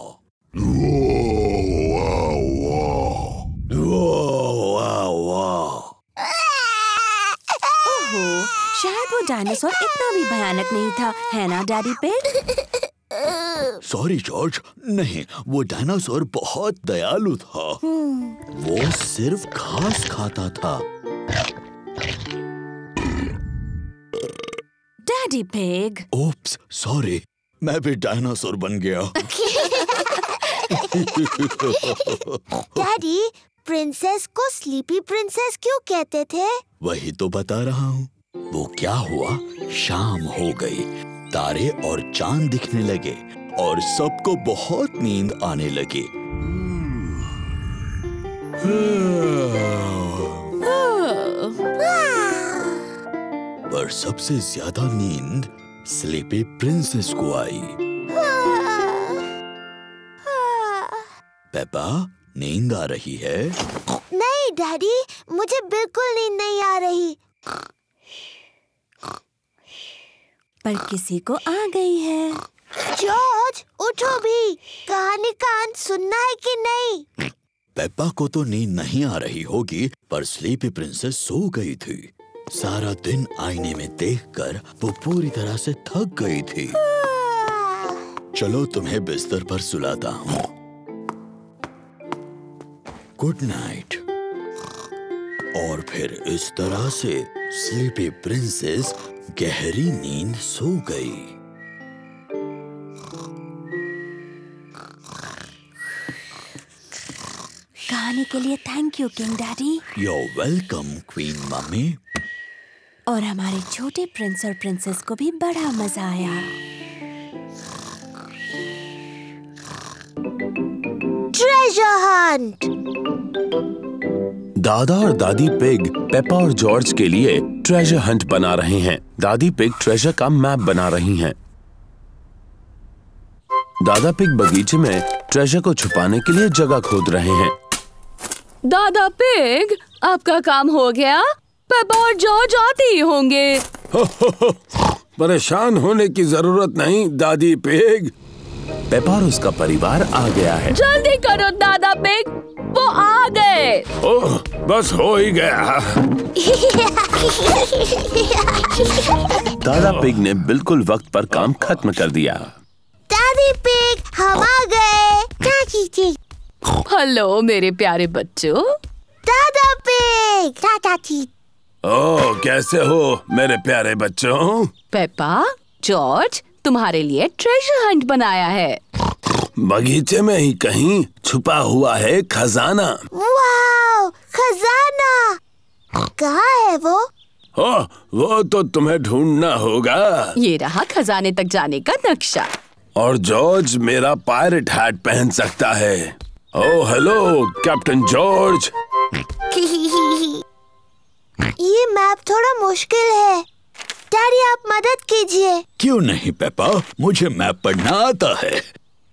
ओहो, शायद वो डायनासोर इतना भी भयानक नहीं था, है ना डैडी पिग? सॉरी जॉर्ज, नहीं, वो डायनासोर बहुत दयालु था। वो सिर्फ घास खाता था। Daddy pig. ओप्स, सॉरी, मैं भी डायनासोर बन गया। डैडी, प्रिंसेस को स्लीपी प्रिंसेस क्यों कहते थे? वही तो बता रहा हूँ। वो क्या हुआ, शाम हो गई, तारे और चांद दिखने लगे और सबको बहुत नींद आने लगी। पर सबसे ज्यादा नींद स्लीपी प्रिंसेस को आई। पेपा, नींद आ रही है? नहीं डैडी, मुझे बिल्कुल नींद नहीं आ रही। पर किसी को आ गई है। जॉर्ज, उठो भी, कहानी का अंत सुनना है कि नहीं? पेप्पा को तो नींद नहीं आ रही होगी, पर स्लीपी प्रिंसेस सो गई थी। सारा दिन आईने में देखकर वो पूरी तरह से थक गई थी। चलो तुम्हें बिस्तर पर सुलाता हूँ। Good night. और फिर इस तरह से स्लीपी प्रिंसेस गहरी नींद सो गई। सिखाने के लिए thank you king daddy. You're welcome, queen mummy. और हमारे छोटे प्रिंस और प्रिंसेस को भी बड़ा मजा आया। Treasure hunt. दादा और दादी पिग पेपा और जॉर्ज के लिए ट्रेजर हंट बना रहे हैं। दादी पिग ट्रेजर का मैप बना रही हैं। दादा पिग बगीचे में ट्रेजर को छुपाने के लिए जगह खोद रहे हैं। दादा पिग, आपका काम हो गया? पेपा और जॉर्ज आते ही होंगे। परेशान होने की जरूरत नहीं दादी पिग। पेपा और उसका परिवार आ गया है। जल्दी करो दादा पिग, वो आ गए। ओह, बस हो ही गया। दादा पिग ने बिल्कुल वक्त पर काम खत्म कर दिया। दादी पिग, हम आ गए। चाची। हेलो मेरे प्यारे बच्चों। दादा पिग। चाची। ओह, कैसे हो मेरे प्यारे बच्चों? पेपा, जॉर्ज, तुम्हारे लिए ट्रेजर हंट बनाया है। बगीचे में ही कहीं छुपा हुआ है खजाना। वाव, खजाना। कहाँ है वो? ओह, वो तो तुम्हें ढूंढना होगा। ये रहा खजाने तक जाने का नक्शा। और जॉर्ज मेरा पायरेट हैट पहन सकता है। Oh hello captain George. ये मैप थोड़ा मुश्किल है। डैडी आप मदद कीजिए। क्यों नहीं पेपा, मुझे मैप पढ़ना आता है।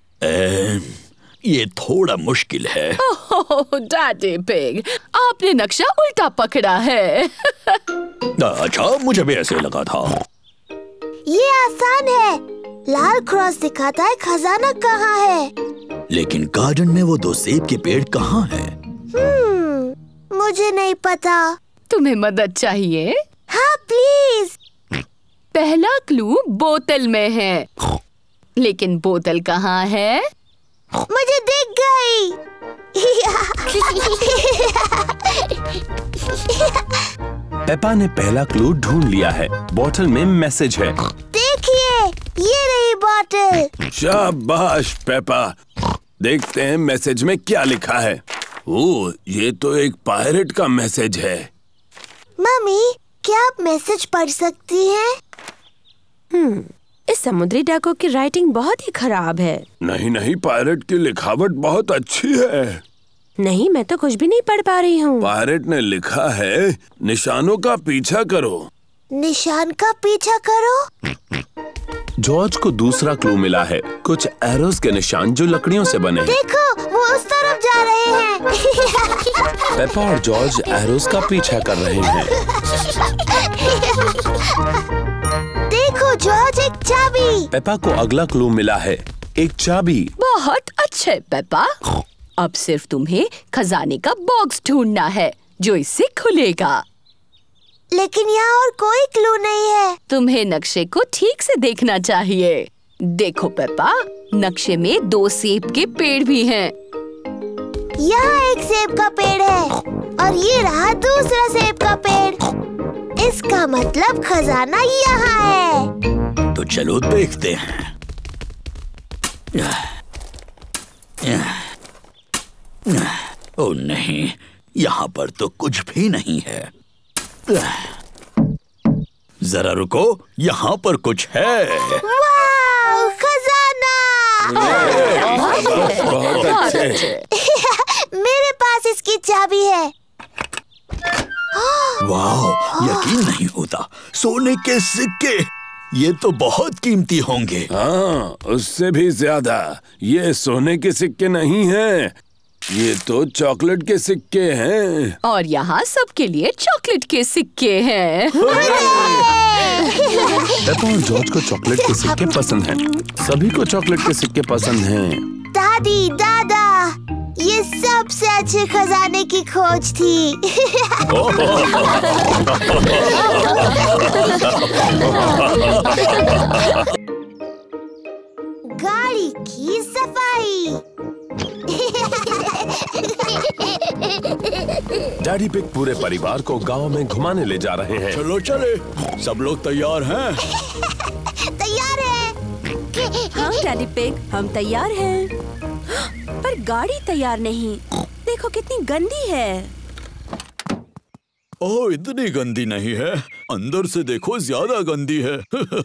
ये थोड़ा मुश्किल है। ओह डैडी पिग, आपने नक्शा उल्टा पकड़ा है। अच्छा, मुझे भी ऐसे लगा था। ये आसान है। लाल क्रॉस दिखाता है खजाना कहाँ है। लेकिन गार्डन में वो 2 सेब के पेड़ कहाँ हैं? मुझे नहीं पता। तुम्हें मदद चाहिए? हाँ प्लीज। पहला क्लू बोतल में है, लेकिन बोतल कहाँ है? मुझे दिख गई। पेपा ने पहला क्लू ढूंढ लिया है। बोतल में मैसेज है। देखिए, ये रही बोतल। शाबाश पेपा। देखते हैं मैसेज में क्या लिखा है। ओह, ये तो एक पायरेट का मैसेज है। मम्मी, क्या आप मैसेज पढ़ सकती हैं? इस समुद्री डाकू की राइटिंग बहुत ही खराब है। नहीं, पायरेट की लिखावट बहुत अच्छी है। नहीं, मैं तो कुछ भी नहीं पढ़ पा रही हूँ। पायरेट ने लिखा है, निशानों का पीछा करो। निशान का पीछा करो? जॉर्ज को दूसरा क्लू मिला है। कुछ एरोस के निशान जो लकड़ियों से बने हैं। देखो, वो उस तरफ जा रहे हैं। पेपा और जॉर्ज एरोस का पीछा कर रहे हैं। देखो जॉर्ज, एक चाबी। पेपा को अगला क्लू मिला है, एक चाबी। बहुत अच्छे पेपा। अब सिर्फ तुम्हें खजाने का बॉक्स ढूंढना है जो इससे खुलेगा। लेकिन यहाँ और कोई क्लू नहीं है। तुम्हें नक्शे को ठीक से देखना चाहिए। देखो पेपा, नक्शे में 2 सेब के पेड़ भी हैं। यहाँ एक सेब का पेड़ है और ये रहा दूसरा सेब का पेड़। इसका मतलब खजाना यहाँ है। तो चलो देखते हैं। ओह नहीं, यहाँ पर तो कुछ भी नहीं है। जरा रुको, यहाँ पर कुछ है। वाव, खजाना! बहुत अच्छे। मेरे पास इसकी चाबी है। वाह, यकीन नहीं होता, सोने के सिक्के। ये तो बहुत कीमती होंगे। हाँ, उससे भी ज्यादा। ये सोने के सिक्के नहीं हैं, ये तो चॉकलेट के सिक्के हैं। और यहाँ सबके लिए चॉकलेट के सिक्के हैं। पेपा और जॉर्ज को चॉकलेट के सिक्के पसंद हैं। सभी को चॉकलेट के सिक्के पसंद हैं। दादी, दादा, ये सबसे अच्छे खजाने की खोज थी। गाड़ी की सफाई। डैडी पिग पूरे परिवार को गांव में घुमाने ले जा रहे हैं। चलो चले, सब लोग तैयार हैं? तैयार है। हाँ डैडी पिग, हम तैयार हैं। पर गाड़ी तैयार नहीं। देखो कितनी गंदी है। ओह, इतनी गंदी नहीं है, अंदर से देखो ज्यादा गंदी है।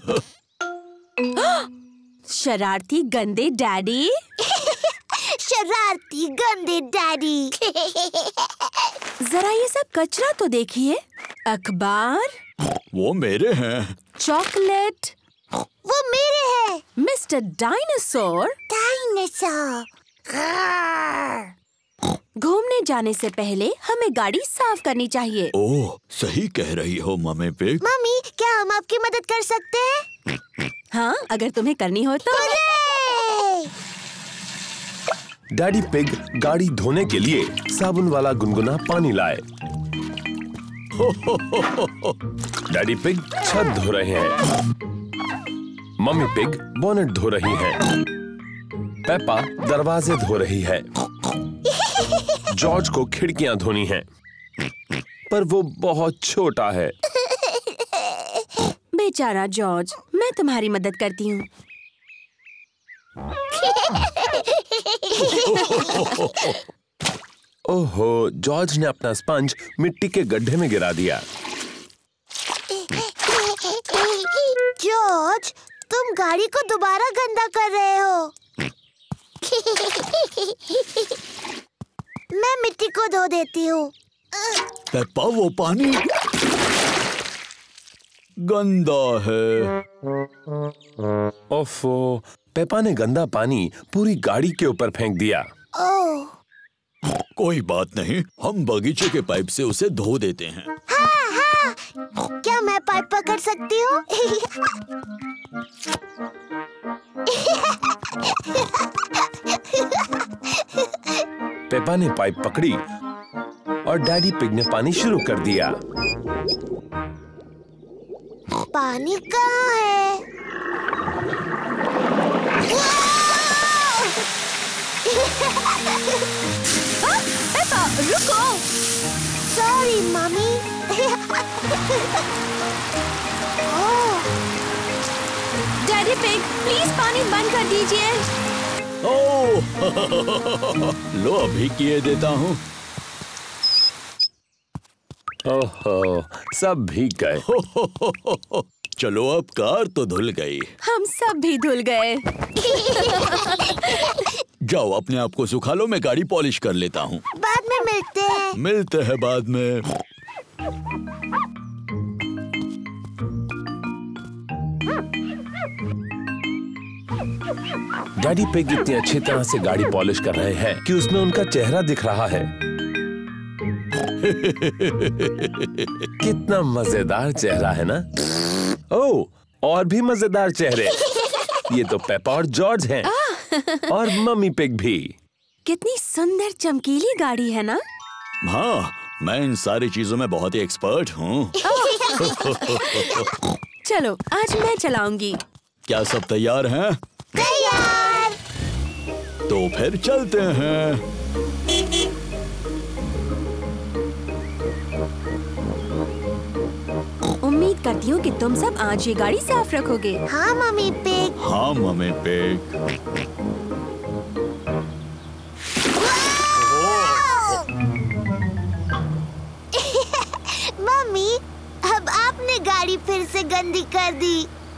शरारती गंदे डैडी। शरारती गंदे डैडी। जरा ये सब कचरा तो देखिए। अखबार, वो मेरे हैं। चॉकलेट, वो मेरे हैं। Mister Dinosaur. डायनासोर। घूमने जाने से पहले हमें गाड़ी साफ करनी चाहिए। ओह, सही कह रही हो मम्मी पिग। मम्मी, क्या हम आपकी मदद कर सकते हैं? हाँ, अगर तुम्हें करनी हो तो। डैडी पिग गाड़ी धोने के लिए साबुन वाला गुनगुना पानी लाए। डैडी पिग छत धो रहे हैं। मम्मी पिग बोनेट धो रही है। पेपा दरवाजे धो रही है। जॉर्ज को खिड़कियां धोनी हैं, पर वो बहुत छोटा है। बेचारा जॉर्ज, मैं तुम्हारी मदद करती हूँ। ओहो, जॉर्ज ने अपना स्पंज मिट्टी के गड्ढे में गिरा दिया। जॉर्ज, तुम गाड़ी को दोबारा गंदा कर रहे हो। मैं मिट्टी को धो देती हूँ। पेप्पा, वो पानी गंदा है। ओफो, पेपा ने गंदा पानी पूरी गाड़ी के ऊपर फेंक दिया। ओह, कोई बात नहीं, हम बगीचे के पाइप से उसे धो देते हैं। हाँ, हाँ। क्या मैं पाइप पकड़ सकती हूँ? पेपा ने पाइप पकड़ी और डैडी पिग ने पानी शुरू कर दिया। पानी कहाँ है? पेपा, रुको। Sorry mummy. Daddy Pig, please पानी बंद कर दीजिए। ओह, लो अभी किए देता हूँ। ओहो, सब भीग गए। चलो, अब कार तो धुल गई। हम सब भी धुल गए। जाओ, अपने आप को सुखा लो, मैं गाड़ी पॉलिश कर लेता हूँ। बाद में मिलते हैं। मिलते हैं बाद में। डैडी पिग इतनी अच्छी तरह से गाड़ी पॉलिश कर रहे हैं कि उसमें उनका चेहरा दिख रहा है। कितना मजेदार चेहरा है ना? ओह, और भी मजेदार चेहरे। ये तो पेपा और जॉर्ज हैं। और मम्मी पिग भी। कितनी सुंदर चमकीली गाड़ी है ना? हाँ, मैं इन सारी चीजों में बहुत ही एक्सपर्ट हूँ। चलो, आज मैं चलाऊंगी। क्या सब तैयार हैं? तैयार। तो फिर चलते हैं। उम्मीद करती हूँ कि तुम सब आज ये गाड़ी साफ रखोगे। हाँ मम्मी पिग। हाँ मम्मी पिग। मम्मी, अब आपने गाड़ी फिर से गंदी कर दी।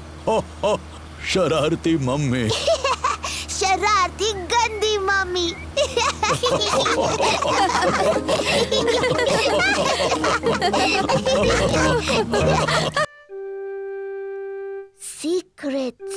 शरारती मम्मी। शरारती गंदी मम्मी। सीक्रेट्स।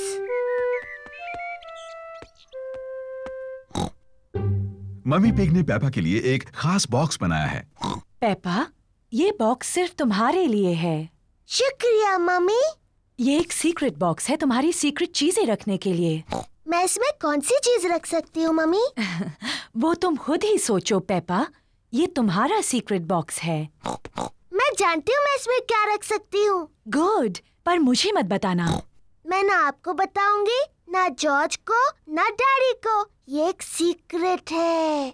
मम्मी पिग ने पेपा के लिए एक खास बॉक्स बनाया है। पेपा, ये बॉक्स सिर्फ तुम्हारे लिए है। शुक्रिया मम्मी। ये एक सीक्रेट बॉक्स है तुम्हारी सीक्रेट चीजें रखने के लिए। मैं इसमें कौन सी चीज रख सकती हूँ मम्मी? वो तुम खुद ही सोचो पेपा। ये तुम्हारा सीक्रेट बॉक्स है। मैं जानती हूँ मैं इसमें क्या रख सकती हूँ। गुड, पर मुझे मत बताना। मैं ना आपको बताऊंगी, ना जॉर्ज को, ना डैडी को। ये एक सीक्रेट है।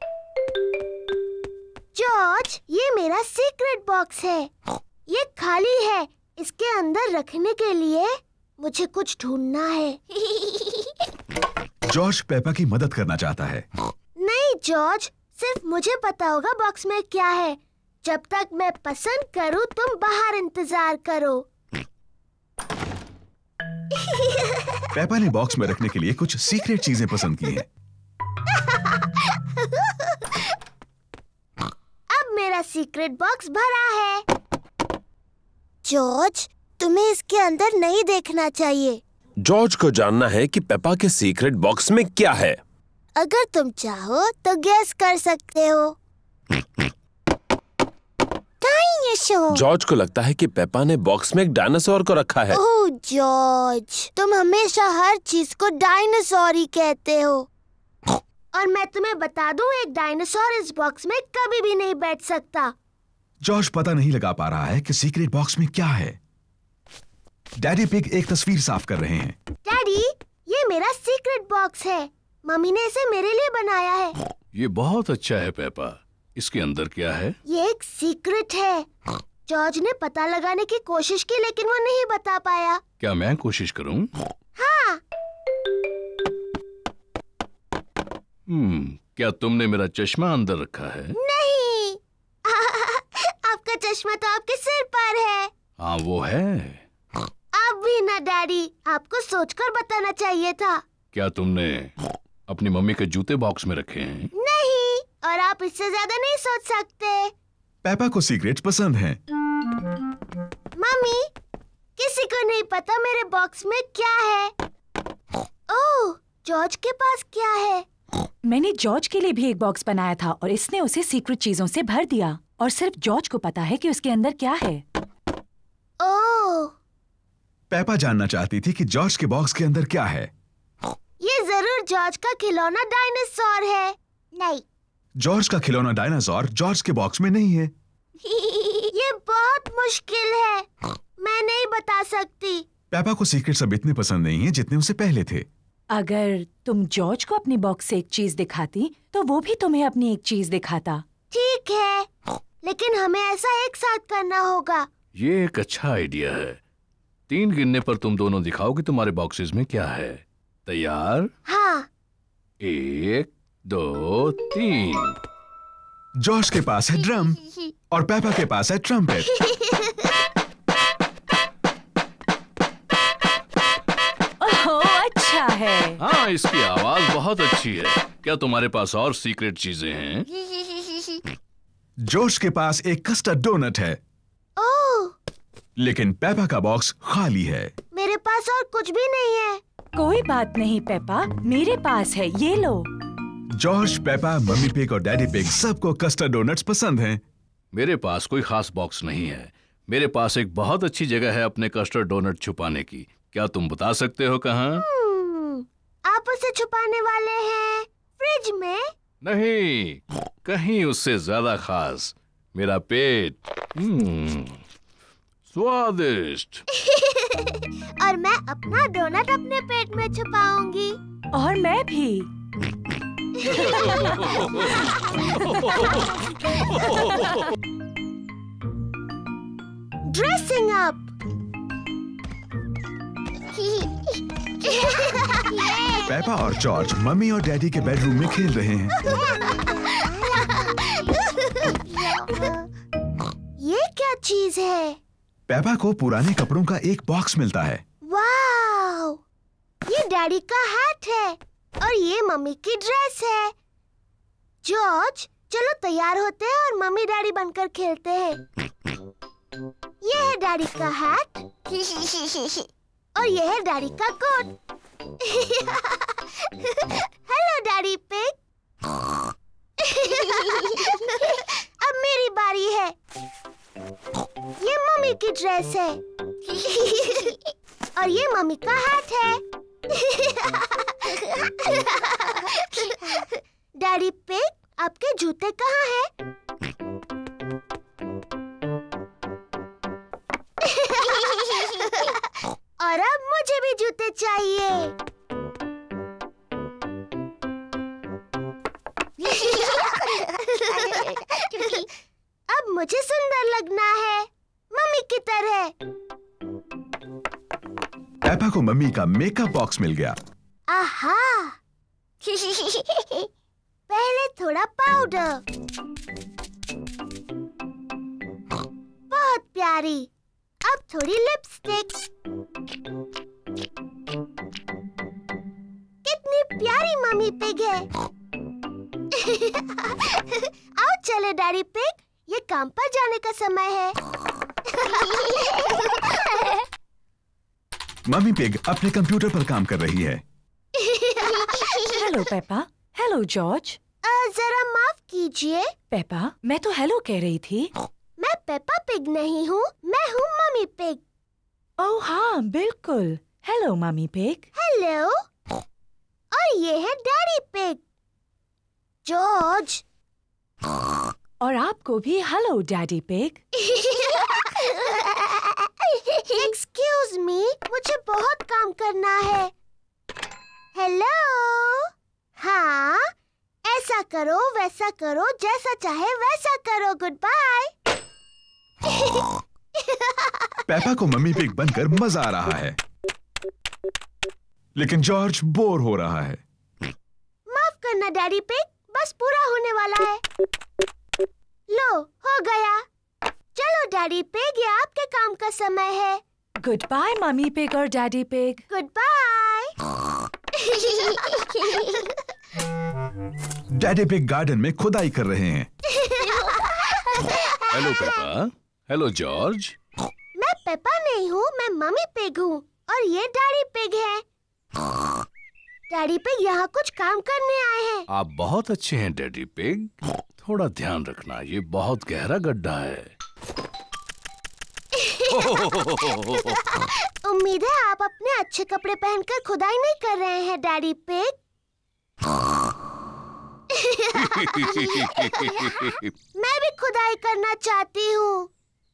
जॉर्ज, ये मेरा सीक्रेट बॉक्स है। ये खाली है। इसके अंदर रखने के लिए मुझे कुछ ढूंढना है। जॉर्ज पेपा की मदद करना चाहता है। नहीं जॉर्ज, सिर्फ मुझे पता होगा बॉक्स में क्या है। जब तक मैं पसंद करूं तुम बाहर इंतजार करो। पेपा ने बॉक्स में रखने के लिए कुछ सीक्रेट चीजें पसंद की हैं। अब मेरा सीक्रेट बॉक्स भरा है। जॉर्ज, तुम्हें इसके अंदर नहीं देखना चाहिए। जॉर्ज को जानना है कि पेपा के सीक्रेट बॉक्स में क्या है। अगर तुम चाहो तो गेस कर सकते हो। डायनासोर। जॉर्ज को लगता है कि पेपा ने बॉक्स में एक डायनासोर को रखा है। ओह जॉर्ज, तुम हमेशा हर चीज को डायनासोर ही कहते हो। और मैं तुम्हें बता दूं, एक डायनासोर इस बॉक्स में कभी भी नहीं बैठ सकता। जॉर्ज पता नहीं लगा पा रहा है कि सीक्रेट बॉक्स में क्या है। डैडी पिग एक तस्वीर साफ कर रहे हैं। डैडी, ये मेरा सीक्रेट बॉक्स है। मम्मी ने इसे मेरे लिए बनाया है। ये बहुत अच्छा है पेपा। इसके अंदर क्या है? ये एक सीक्रेट है। जॉर्ज ने पता लगाने की कोशिश की लेकिन वो नहीं बता पाया। क्या मैं कोशिश करूं? हाँ। क्या तुमने मेरा चश्मा अंदर रखा है? नहीं। आपका चश्मा तो आपके सिर पर है। हाँ वो है। अब भी ना डैडी, आपको सोचकर बताना चाहिए था। क्या तुमने अपनी मम्मी के जूते बॉक्स में रखे हैं? नहीं, और आप इससे ज्यादा नहीं सोच सकते। पेपा को सीक्रेट्स पसंद हैं। मम्मी, किसी को नहीं पता मेरे बॉक्स में क्या है। ओह, जॉर्ज के पास क्या है? मैंने जॉर्ज के लिए भी एक बॉक्स बनाया था और इसने उसे सीक्रेट चीजों से भर दिया और सिर्फ जॉर्ज को पता है कि उसके अंदर क्या है। ओह। पेपा जानना चाहती थी कि जॉर्ज के बॉक्स के अंदर क्या है। ये जरूर जॉर्ज का खिलौना डायनासोर है। नहीं। जॉर्ज का खिलौना डायनासोर जॉर्ज के बॉक्स में नहीं है। ये बहुत मुश्किल है, मैं नहीं बता सकती। पेपा को सीक्रेट्स अब इतने पसंद नहीं है जितने उसे पहले थे। अगर तुम जॉर्ज को अपनी बॉक्स से एक चीज दिखाती तो वो भी तुम्हें अपनी एक चीज दिखाता। ठीक है, लेकिन हमें ऐसा एक साथ करना होगा। ये एक अच्छा आइडिया है। 3 गिनने पर तुम दोनों दिखाओ कि तुम्हारे बॉक्सेस में क्या है। तैयार? हाँ। 1, 2, 3। जॉर्ज के पास है ड्रम और पेपा के पास है ट्रम्पेट। ओह, अच्छा है। हाँ, इसकी आवाज बहुत अच्छी है। क्या तुम्हारे पास और सीक्रेट चीजें हैं? जॉर्ज के पास एक कस्टर्ड डोनट है। ओह। लेकिन पेपा का बॉक्स खाली है। मेरे पास और कुछ भी नहीं है। कोई बात नहीं पेपा, मेरे पास है, ये लो। जॉर्ज, पेपा, मम्मी पिग और डैडी पिग सबको कस्टर्ड डोनट्स पसंद हैं। मेरे पास कोई खास बॉक्स नहीं है। मेरे पास एक बहुत अच्छी जगह है अपने कस्टर्ड डोनट छुपाने की। क्या तुम बता सकते हो कहाँ? आप उसे छुपाने वाले हैं फ्रिज में? नहीं, कहीं उससे ज्यादा खास। मेरा पेट। स्वादिष्ट। और मैं अपना डोनट अपने पेट में छुपाऊंगी। और मैं भी। Dressing up. पेपा और जॉर्ज मम्मी और डैडी के बेडरूम में खेल रहे हैं। ये क्या चीज है? पेपा को पुराने कपड़ों का एक बॉक्स मिलता है। वाव! ये डैडी का हैट है और ये मम्मी की ड्रेस है। जॉर्ज, चलो तैयार होते हैं और मम्मी डैडी बनकर खेलते हैं। ये है डैडी का हैट और ये है डैडी का कोट। Hello Daddy pig. अब मेरी बारी है। ये मम्मी की ड्रेस है और ये मम्मी का हैट है। डैडी पिग, आपके जूते कहाँ हैं? और अब मुझे भी जूते चाहिए। अब मुझे सुंदर लगना है, मम्मी की तरह। पेपा को मम्मी का मेकअप बॉक्स मिल गया। आहा! पहले थोड़ा पाउडर। बहुत प्यारी। अब थोड़ी लिपस्टिक। कितनी प्यारी मम्मी पिग है। आओ चले डैडी पिग, ये काम पर जाने का समय है। मम्मी पिग अपने कंप्यूटर पर काम कर रही है। Hello Peppa. Hello George. जरा माफ कीजिए। पेपा, मैं तो हेलो कह रही थी। मैं पेपा पिग नहीं हूँ, मैं हूँ मम्मी पिग। ओह हाँ, बिल्कुल। Hello Mummy Pig. हेलो। और ये है डैडी पिग, जॉर्ज। और आपको भी hello Daddy Pig. Excuse me, मुझे बहुत काम करना है। हेलो। हाँ, ऐसा करो वैसा करो, जैसा चाहे वैसा करो। Goodbye. पेपा को मम्मी पिग बनकर मजा आ रहा है, लेकिन जॉर्ज बोर हो रहा है। माफ करना डैडी पिग, बस पूरा होने वाला है। लो, हो गया। चलो डैडी पिग, ये आपके काम का समय है। गुड बाय मम्मी पिग और Daddy Pig. Goodbye. Daddy Pig garden में खुदाई कर रहे हैं। Hello Peppa. Hello George. मैं पेपा नहीं हूँ, मैं मम्मी पिग हूँ और ये डैडी पिग है। डैडी पिग यहाँ कुछ काम करने आए हैं। आप बहुत अच्छे हैं डैडी पिग। थोड़ा ध्यान रखना, ये बहुत गहरा गड्ढा है। उम्मीद है आप अपने अच्छे कपड़े पहनकर खुदाई नहीं कर रहे हैं डैडी पिग। मैं भी खुदाई करना चाहती हूँ।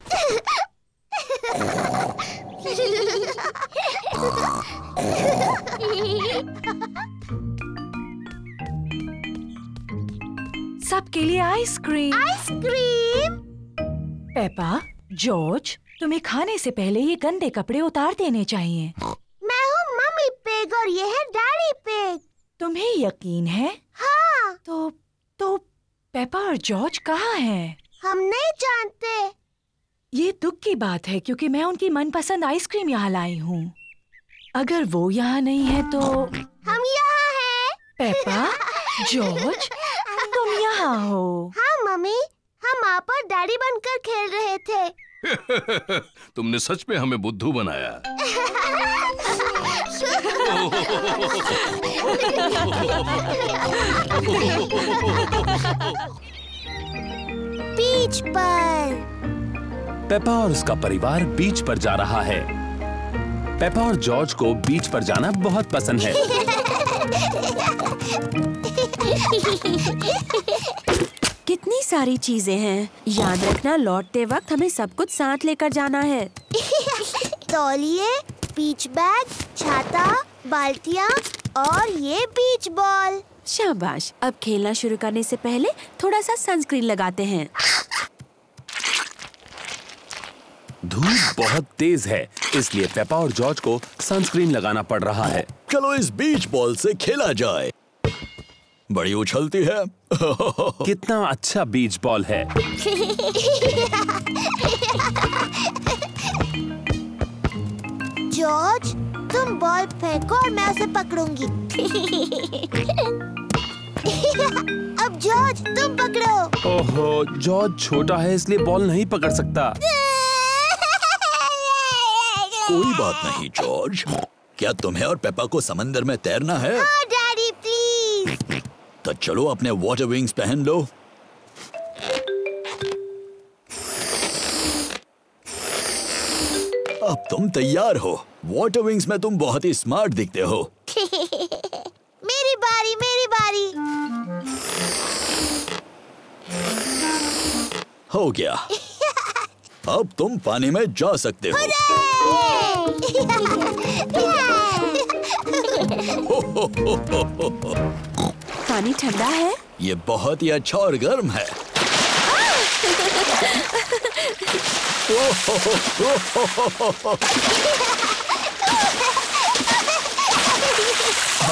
सबके लिए आइसक्रीम। आइसक्रीम। पेपा, जॉर्ज, तुम्हें खाने से पहले ये गंदे कपड़े उतार देने चाहिए। मैं हूँ मम्मी पिग और ये है डैडी पिग। तुम्हें यकीन है? हाँ। तो पेपा और जॉर्ज कहाँ हैं? हम नहीं जानते। ये दुख की बात है क्योंकि मैं उनकी मनपसंद आइसक्रीम यहाँ लाई हूँ। अगर वो यहाँ नहीं है तो हम यहाँ हैं। पेपा, जॉर्ज, तुम यहाँ हो। हाँ मम्मी, हम आप और डैडी बनकर खेल रहे थे। तुमने सच में हमें बुद्धू बनाया। बीच पर। पेपा और उसका परिवार बीच पर जा रहा है। पेपा और जॉर्ज को बीच पर जाना बहुत पसंद है। कितनी सारी चीजें हैं। याद रखना, लौटते वक्त हमें सब कुछ साथ लेकर जाना है। तौलिए, बीच बैग, छाता, बाल्टियाँ और ये बीच बॉल। शाबाश। अब खेलना शुरू करने से पहले थोड़ा सा सनस्क्रीन लगाते हैं। धूप बहुत तेज है, इसलिए पेपा और जॉर्ज को सनस्क्रीन लगाना पड़ रहा है। चलो इस बीच बॉल से खेला जाए। बड़ी उछलती है। कितना अच्छा बीच बॉल है। जॉर्ज, तुम बॉल फेंको और मैं उसे पकड़ूंगी। अब जॉर्ज, तुम पकड़ो। ओहो, जॉर्ज छोटा है इसलिए बॉल नहीं पकड़ सकता। कोई बात नहीं जॉर्ज। क्या तुम्हें और पेपा को समंदर में तैरना है? हाँ डैडी प्लीज। तो चलो अपने वाटर विंग्स पहन लो। अब तुम तैयार हो। वाटर विंग्स में तुम बहुत ही स्मार्ट दिखते हो। मेरी बारी, मेरी बारी। हो गया। अब तुम पानी में जा सकते हो। पानी ठंडा है? ये बहुत ही अच्छा और गर्म है।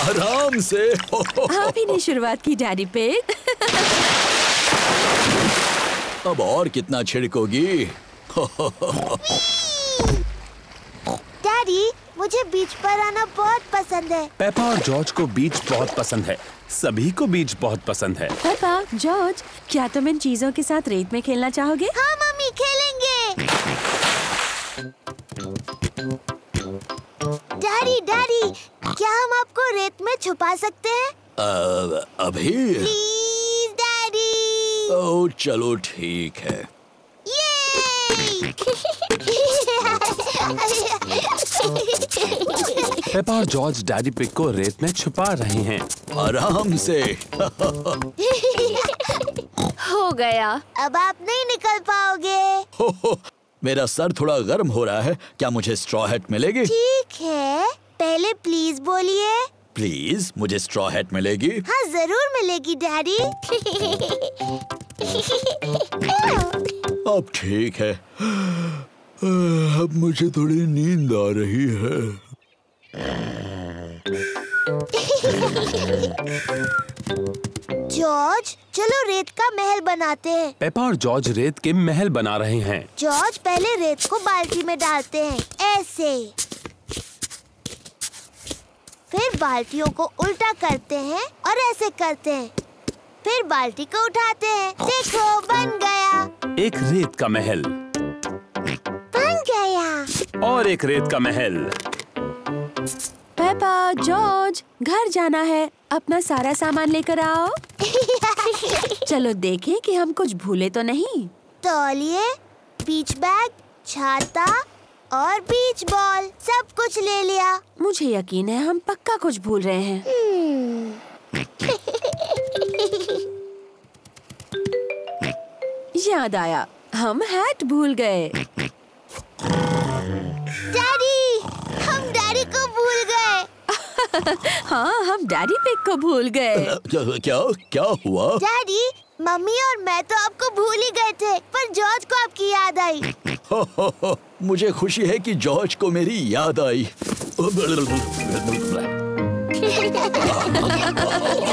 आराम से। आप ही ने शुरुआत की डैडी पिग। अब और कितना छिड़कोगी? डैडी, मुझे बीच पर आना बहुत पसंद है। पेपा और जॉर्ज को बीच बहुत पसंद है। सभी को बीच बहुत पसंद है। पेपा, जॉर्ज, क्या तुम इन चीजों के साथ रेत में खेलना चाहोगे? हाँ मम्मी, खेलेंगे। डैडी, डैडी, क्या हम आपको रेत में छुपा सकते हैं? अभी? Please daddy. ओह चलो ठीक है। पेपा और जॉर्ज डैडी पिग को रेत में छुपा रहे हैं। आराम से। हो गया। अब आप नहीं निकल पाओगे। मेरा सर थोड़ा गर्म हो रहा है। क्या मुझे स्ट्रॉ हैट मिलेगी? ठीक है, पहले प्लीज बोलिए। प्लीज, मुझे स्ट्रॉ हैट मिलेगी? हाँ जरूर मिलेगी डैडी। अब ठीक है। अब मुझे थोड़ी नींद आ रही है। जॉर्ज, चलो रेत का महल बनाते हैं। पेपा और जॉर्ज रेत के महल बना रहे हैं। जॉर्ज, पहले रेत को बाल्टी में डालते हैं, ऐसे। फिर बाल्टियों को उल्टा करते हैं और ऐसे करते हैं। फिर बाल्टी को उठाते हैं। देखो, बन गया। एक रेत का महल। बन गया। और एक रेत का महल। पेपा, जॉर्ज, घर जाना है। अपना सारा सामान लेकर आओ। चलो देखें कि हम कुछ भूले तो नहीं। तौलिए, बीच बैग, छाता और बीच बॉल, सब कुछ ले लिया। मुझे यकीन है हम पक्का कुछ भूल रहे हैं। याद आया, हम हैट भूल गए। डैडी, हम डैडी को भूल गए। हाँ, हम डैडी पिग को भूल गए। क्या हुआ? डैडी, मम्मी और मैं तो आपको भूल ही गए थे, पर जॉर्ज को आपकी याद आई। मुझे खुशी है कि जॉर्ज को मेरी याद आई।